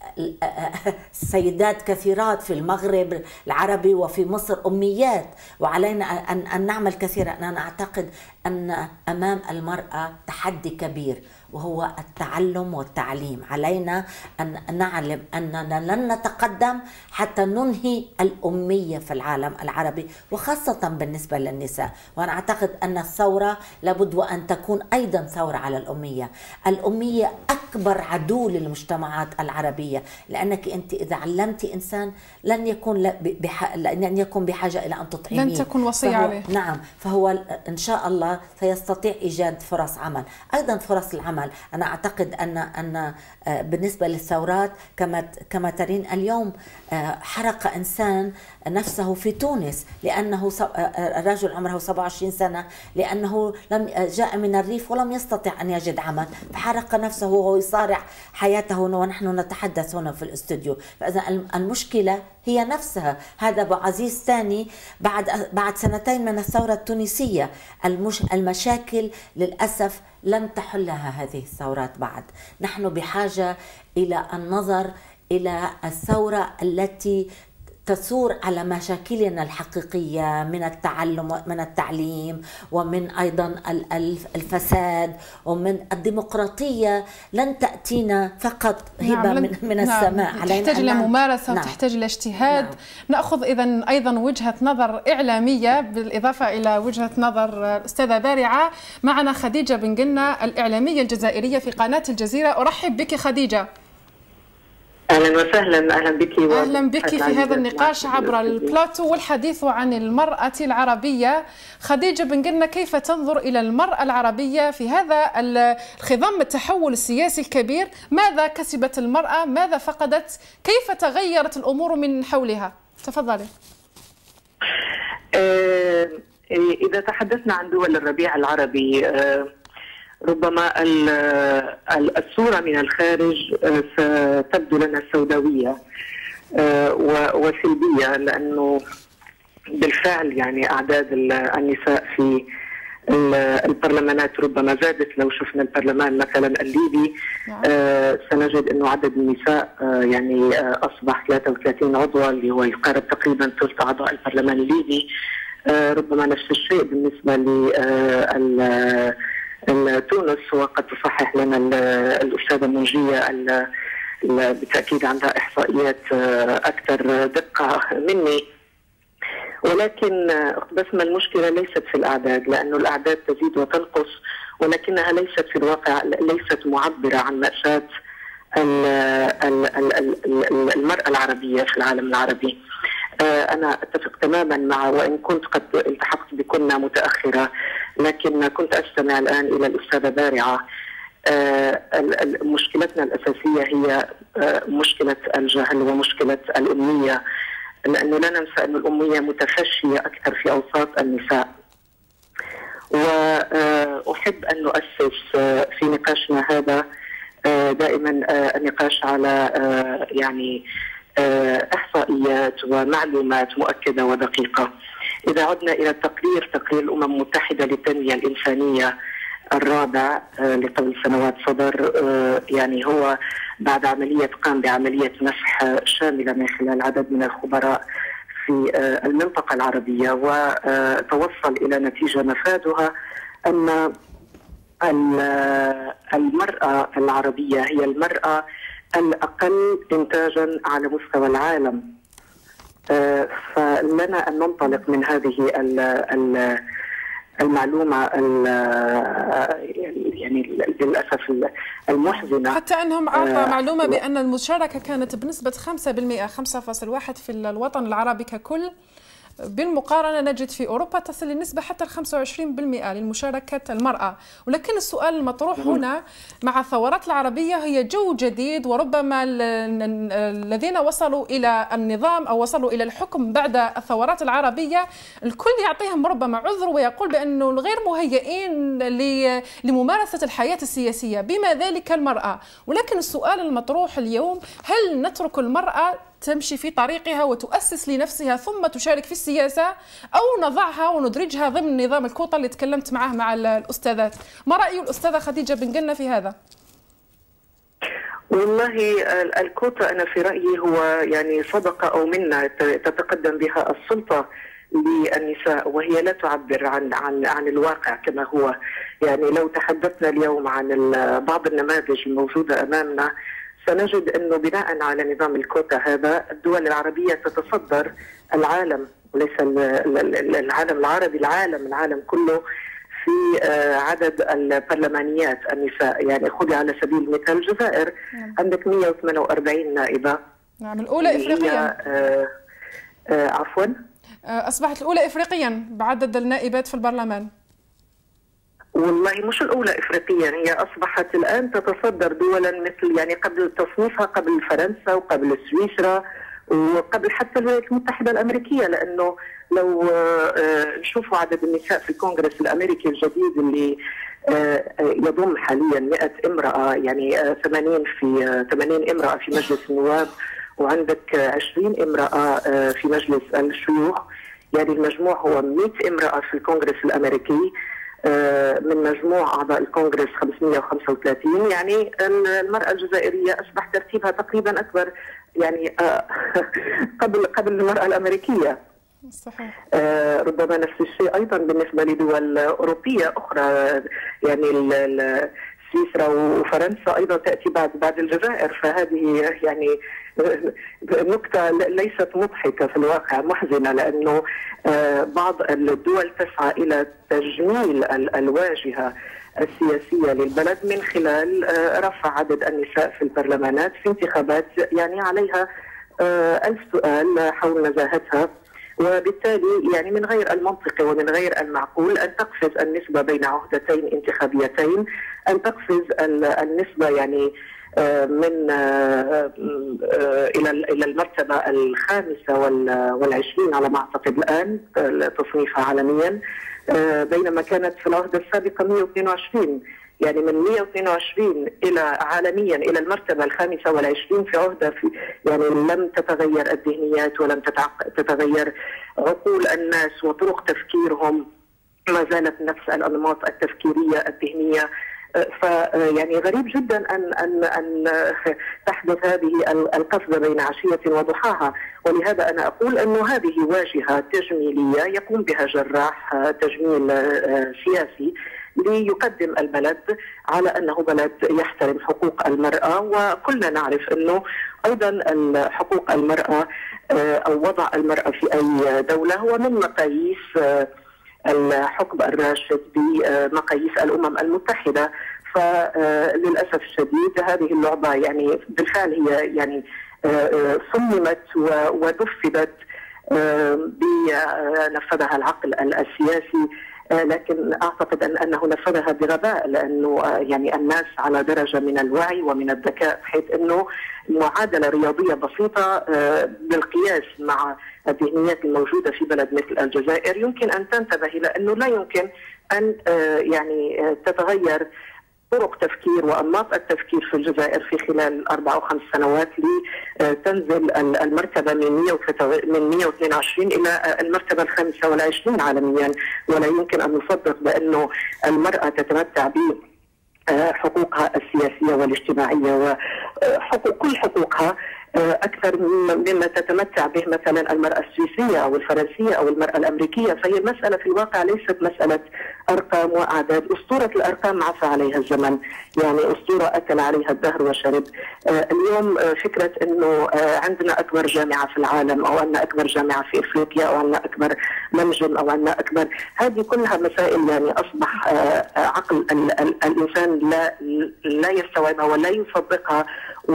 S3: سيدات كثيرات في المغرب العربي وفي مصر أميات، وعلينا أن نعمل كثيرا. أنا أعتقد أن أمام المرأة تحدي كبير وهو التعلم والتعليم. علينا أن نعلم أننا لن نتقدم حتى ننهي الأمية في العالم العربي، وخاصة بالنسبة للنساء. وأنا أعتقد أن الثورة لابد وأن تكون أيضا ثورة على الأمية. الأمية أكبر عدو للمجتمعات العربية، لأنك أنت إذا علمت إنسان لن يكون بح... لن يكون بحاجة إلى أن تطعميه،
S1: لن تكون وصية عليه.
S3: نعم، فهو إن شاء الله سيستطيع إيجاد فرص عمل. أيضا فرص العمل، أنا أعتقد أن أن بالنسبة للثورات كما كما ترين اليوم، حرق إنسان نفسه في تونس لأنه رجل عمره سبعة وعشرين سنة، لأنه لم جاء من الريف ولم يستطع أن يجد عمل، فحرق نفسه وهو يصارع حياته ونحن نتحدث هنا في الاستوديو. فإذا المشكلة هي نفسها. هذا أبو عزيز ثاني بعد بعد سنتين من الثورة التونسية. المش المشاكل للأسف لم تحلها هذه الثورات بعد. نحن بحاجة إلى النظر إلى الثورة التي تثور على مشاكلنا الحقيقية من التعلم من التعليم ومن أيضا الفساد ومن الديمقراطية. لن تأتينا فقط هبة نعم. من, من نعم. السماء.
S1: علينا تحتاج إلى ممارسة نعم. وتحتاج إلى اجتهاد. نعم. نأخذ إذن أيضا وجهة نظر إعلامية بالإضافة إلى وجهة نظر الأستاذة بارعة. معنا خديجة بن قنة الإعلامية الجزائرية في قناة الجزيرة. أرحب بك خديجة.
S4: اهلا وسهلا. اهلا بك
S1: اهلا بك في هذا النقاش عبر البلاتو والحديث عن المرأة العربية. خديجة بن قنة، كيف تنظر الى المرأة العربية في هذا الخضم التحول السياسي الكبير؟ ماذا كسبت المرأة؟ ماذا فقدت؟ كيف تغيرت الامور من حولها؟ تفضلي.
S4: اذا تحدثنا عن دول الربيع العربي، ربما الصورة من الخارج ستبدو لنا سوداوية وسلبية، لأنه بالفعل يعني أعداد النساء في البرلمانات ربما زادت. لو شفنا البرلمان مثلا الليبي سنجد أنه عدد النساء يعني أصبح ثلاثة وثلاثين عضوا، اللي هو يقارب تقريبا ثلث أعضاء البرلمان الليبي. ربما نفس الشيء بالنسبة ل تونس، وقد تصحح لنا الأستاذة منجية بالتأكيد عندها إحصائيات أكثر دقة مني. ولكن بسمة المشكلة ليست في الأعداد، لأن الأعداد تزيد وتنقص، ولكنها ليست في الواقع ليست معبرة عن مأساة المرأة العربية في العالم العربي. أنا أتفق تماما مع، وإن كنت قد التحقت بكنا متأخرة، لكن كنت أستمع الآن إلى الأستاذة بارعة. مشكلتنا الأساسية هي مشكلة الجهل ومشكلة الأمية. لأنه لا ننسى أن الأمية متفشية أكثر في أوساط النساء. وأحب أن نؤسس في نقاشنا هذا دائما النقاش على يعني إحصائيات ومعلومات مؤكدة ودقيقة. إذا عدنا إلى التقرير، تقرير الأمم المتحدة للتنمية الإنسانية الرابع لقبل سنوات صدر، يعني هو بعد عملية قام بعملية مسح شاملة من خلال عدد من الخبراء في المنطقة العربية، وتوصل إلى نتيجة مفادها أن المرأة العربية هي المرأة الأقل إنتاجا على مستوى العالم. فلنا أن ننطلق من هذه المعلومة يعني للأسف المحزنة،
S1: حتى أنهم أعطى معلومة بأن المشاركة كانت بنسبة خمسة بالمئة، خمسة فاصلة واحد في الوطن العربي ككل. بالمقارنة نجد في أوروبا تصل النسبة حتى خمسة وعشرين بالمئة للمشاركة المرأة. ولكن السؤال المطروح هنا مع الثورات العربية هي جو جديد، وربما الذين وصلوا إلى النظام أو وصلوا إلى الحكم بعد الثورات العربية الكل يعطيهم ربما عذر ويقول بأنه غير مهيئين لممارسة الحياة السياسية بما ذلك المرأة. ولكن السؤال المطروح اليوم، هل نترك المرأة تمشي في طريقها وتؤسس لنفسها ثم تشارك في السياسة، أو نضعها وندرجها ضمن نظام الكوطة اللي تكلمت معه مع الأستاذات؟ ما رأي الأستاذة خديجة بن جنة في هذا؟
S4: والله الكوطة أنا في رأيي هو يعني صدقة أو منة تتقدم بها السلطة للنساء، وهي لا تعبر عن عن عن الواقع كما هو. يعني لو تحدثنا اليوم عن بعض النماذج الموجودة أمامنا سنجد أنه بناء على نظام الكوتا هذا الدول العربية تتصدر العالم، وليس العالم العربي، العالم العالم كله في عدد البرلمانيات النساء. يعني خذي على سبيل المثال الجزائر، نعم. عندك مئة وثمانية وأربعين نائبة،
S1: نعم الأولى إفريقيا.
S4: آه آه عفوا
S1: أصبحت الأولى إفريقيا بعدد النائبات في البرلمان.
S4: والله مش الأولى إفريقيا، هي أصبحت الآن تتصدر دولا مثل يعني قبل تصنيفها قبل فرنسا وقبل سويسرا وقبل حتى الولايات المتحدة الأمريكية. لأنه لو نشوفوا عدد النساء في الكونغرس الأمريكي الجديد اللي يضم حاليا مئة امرأة، يعني ثمانين في ثمانين امرأة في مجلس النواب، وعندك عشرين امرأة في مجلس الشيوخ، يعني المجموع هو مئة امرأة في الكونغرس الأمريكي من مجموع أعضاء الكونغرس خمسمئة وخمسة وثلاثين. يعني المرأة الجزائرية أصبح ترتيبها تقريبا أكبر يعني قبل قبل المرأة الأمريكية.
S1: صحيح.
S4: ربما نفس الشيء أيضا بالنسبة لدول أوروبية أخرى، يعني سويسرا وفرنسا أيضا تأتي بعد بعد الجزائر. فهذه يعني نكتة ليست مضحكة في الواقع، محزنة، لأنه بعض الدول تسعى إلى تجميل الواجهة السياسية للبلد من خلال رفع عدد النساء في البرلمانات في انتخابات يعني عليها ألف سؤال حول نزاهتها. وبالتالي يعني من غير المنطقي ومن غير المعقول أن تقفز النسبة بين عهدتين انتخابيتين، أن تقفز النسبة يعني من إلى إلى المرتبة الخامسة والعشرين على ما أعتقد الآن تصنيفها عالميا، بينما كانت في العهدة السابقة مئة واثنين وعشرين. يعني من مئة واثنين وعشرين إلى عالميا إلى المرتبة الخامسة والعشرين في عهدة في يعني لم تتغير الذهنيات ولم تتغير عقول الناس وطرق تفكيرهم، ما زالت نفس الأنماط التفكيرية الذهنية. فيعني غريب جدا أن أن أن تحدث هذه القفزة بين عشية وضحاها. ولهذا أنا أقول أنه هذه واجهة تجميلية يقوم بها جراح تجميل سياسي ليقدم البلد على أنه بلد يحترم حقوق المرأة. وكلنا نعرف أنه أيضا حقوق المرأة أو وضع المرأة في أي دولة هو من مقاييس الحكم الراشد بمقاييس الأمم المتحدة. فللأسف الشديد هذه اللعبة يعني بالفعل هي يعني صممت ونفذت بنفذها العقل السياسي لكن أعتقد أن أنه نفذها بغباء، لأنه يعني الناس على درجة من الوعي ومن الذكاء، بحيث أنه معادلة رياضية بسيطة بالقياس مع الذهنيات الموجودة في بلد مثل الجزائر يمكن أن تنتبه إلى أنه لا يمكن أن يعني تتغير طرق تفكير وأنماط التفكير في الجزائر في خلال أربع أو خمس سنوات لتنزل المرتبة من مئة واثنين وعشرين إلى المرتبة الخامسة والعشرين عالميا. ولا يمكن أن نصدق بأنه المرأة تتمتع ب حقوقها السياسية والاجتماعية وحقوق كل حقوقها أكثر مما تتمتع به مثلا المرأة السويسرية أو الفرنسية أو المرأة الأمريكية. فهي المسألة في الواقع ليست مسألة أرقام وأعداد. أسطورة الأرقام عفى عليها الزمن، يعني أسطورة أكل عليها الدهر وشرب. اليوم فكرة أنه عندنا أكبر جامعة في العالم أو أن أكبر جامعة في إفريقيا أو أن أكبر منجم أو أن أكبر، هذه كلها مسائل يعني أصبح عقل الإنسان لا لا يستوعبها ولا يصدقها،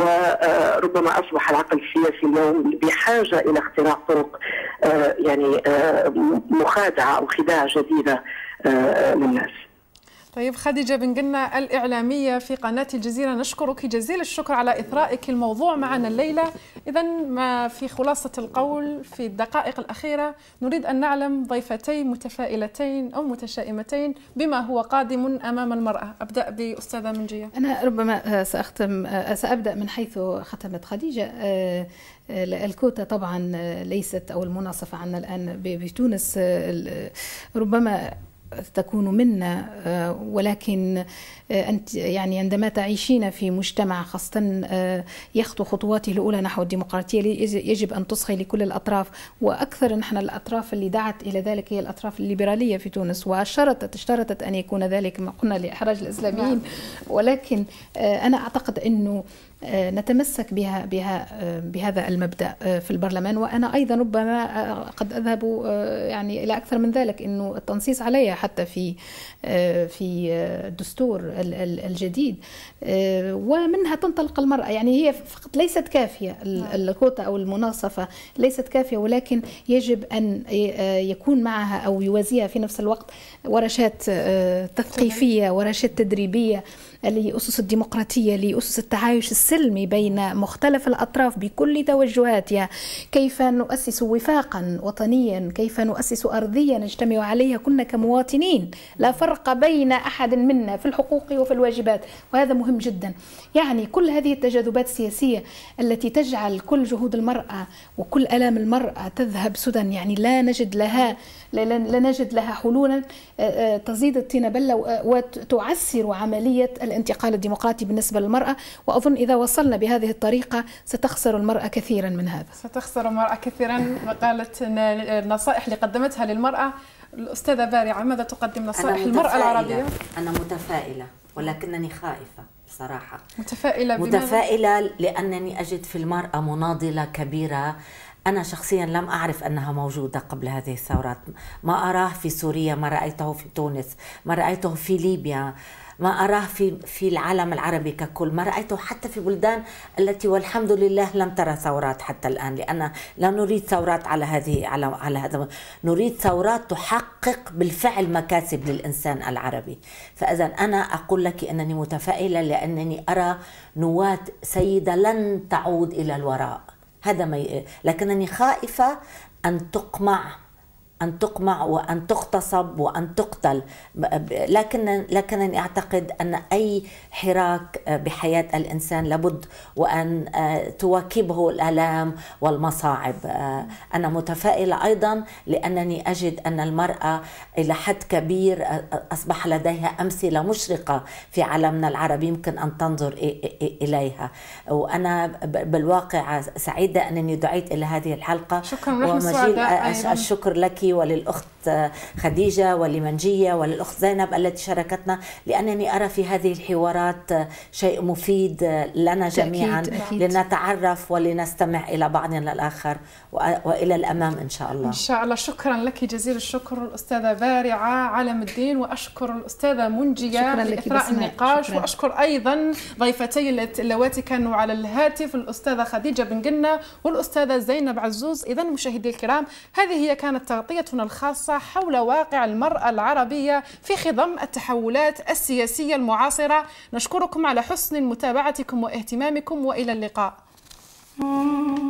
S4: وربما أصبح العقل السياسي اليوم بحاجة إلى اختراع طرق يعني مخادعة أو خداع جديدة للناس.
S1: طيب خديجة بن جنة الإعلامية في قناة الجزيرة، نشكرك جزيل الشكر على إثرائك الموضوع معنا الليلة. إذا ما في خلاصة القول في الدقائق الأخيرة نريد أن نعلم ضيفتين متفائلتين أو متشائمتين بما هو قادم أمام المرأة. أبدأ بأستاذة منجية.
S2: أنا ربما سأختم سأبدأ من حيث ختمت خديجة. الكوتا طبعا ليست أو المناصفة عنا الآن بتونس ربما تكون منا، ولكن أنت يعني عندما تعيشين في مجتمع خاصة يخطو خطواته الأولى نحو الديمقراطية يجب أن تصغي لكل الأطراف، وأكثر نحن الأطراف اللي دعت إلى ذلك هي الأطراف الليبرالية في تونس، واشترطت اشترطت أن يكون ذلك ما قلنا لإحراج الإسلاميين. ولكن أنا أعتقد أنه نتمسك بها بها بهذا المبدأ في البرلمان، وأنا أيضا ربما قد أذهب يعني إلى أكثر من ذلك، إنه التنصيص عليها حتى في في الدستور الجديد، ومنها تنطلق المرأة. يعني هي فقط ليست كافية، الكوتا أو المناصفة ليست كافية، ولكن يجب أن يكون معها أو يوازيها في نفس الوقت ورشات تثقيفية، ورشات تدريبية لأسس الديمقراطية، لأسس التعايش السلمي بين مختلف الأطراف بكل توجهاتها، كيف نؤسس وفاقا وطنيا، كيف نؤسس أرضية نجتمع عليها كنا كمواطنين، لا فرق بين أحد منا في الحقوق وفي الواجبات، وهذا مهم جدا. يعني كل هذه التجاذبات السياسية التي تجعل كل جهود المرأة وكل آلام المرأة تذهب سدى، يعني لا نجد لها لا نجد لها حلولا، تزيد الطين بلة وتعسر عملية الانتقال الديمقراطي بالنسبة للمرأة. وأظن إذا وصلنا بهذه الطريقة ستخسر المرأة كثيرا من هذا.
S1: ستخسر المرأة كثيرا. قالت النصائح اللي قدمتها للمرأة. الأستاذة بارعة، ماذا تقدم نصائح المرأة العربية؟
S3: أنا متفائلة ولكنني خائفة بصراحة.
S1: متفائلة بماذا؟
S3: متفائلة لأنني أجد في المرأة مناضلة كبيرة. أنا شخصيا لم أعرف أنها موجودة قبل هذه الثورات. ما أراه في سوريا، ما رأيته في تونس، ما رأيته في ليبيا، ما أراه في في العالم العربي ككل، ما رأيته حتى في بلدان التي والحمد لله لم ترى ثورات حتى الآن، لأن لا نريد ثورات على هذه على على هذا، نريد ثورات تحقق بالفعل مكاسب للإنسان العربي. فإذا أنا أقول لك أنني متفائلة لأنني أرى نواة سيدة لن تعود إلى الوراء. هذا ما ي... لكنني خائفة أن تقمع أن تقمع وأن تغتصب وأن تقتل. لكن لكنني أعتقد أن أي حراك بحياة الإنسان لابد وأن تواكبه الآلام والمصاعب. أنا متفائلة أيضا لأنني أجد أن المرأة إلى حد كبير أصبح لديها أمثلة مشرقة في عالمنا العربي يمكن أن تنظر إليها. وأنا بالواقع سعيدة أنني دعيت إلى هذه الحلقة.
S1: شكرا.
S3: ومجيل الشكر لك وللأخت خديجة ولمنجية وللأخت زينب التي شاركتنا، لأنني أرى في هذه الحوارات شيء مفيد لنا جميعا لنتعرف ولنستمع إلى بعضنا الآخر وإلى الأمام إن شاء الله.
S1: إن شاء الله. شكرا لك جزيل الشكر الأستاذة بارعة علم الدين، وأشكر الأستاذة منجية لإثراء النقاش. شكرا. وأشكر أيضا ضيفتي اللواتي كانوا على الهاتف، الأستاذة خديجة بن جنة والأستاذة زينب عزوز. إذن مشاهدي الكرام، هذه هي كانت تغطية تغطيتنا الخاصة حول واقع المرأة العربية في خضم التحولات السياسية المعاصرة. نشكركم على حسن متابعتكم واهتمامكم، وإلى اللقاء.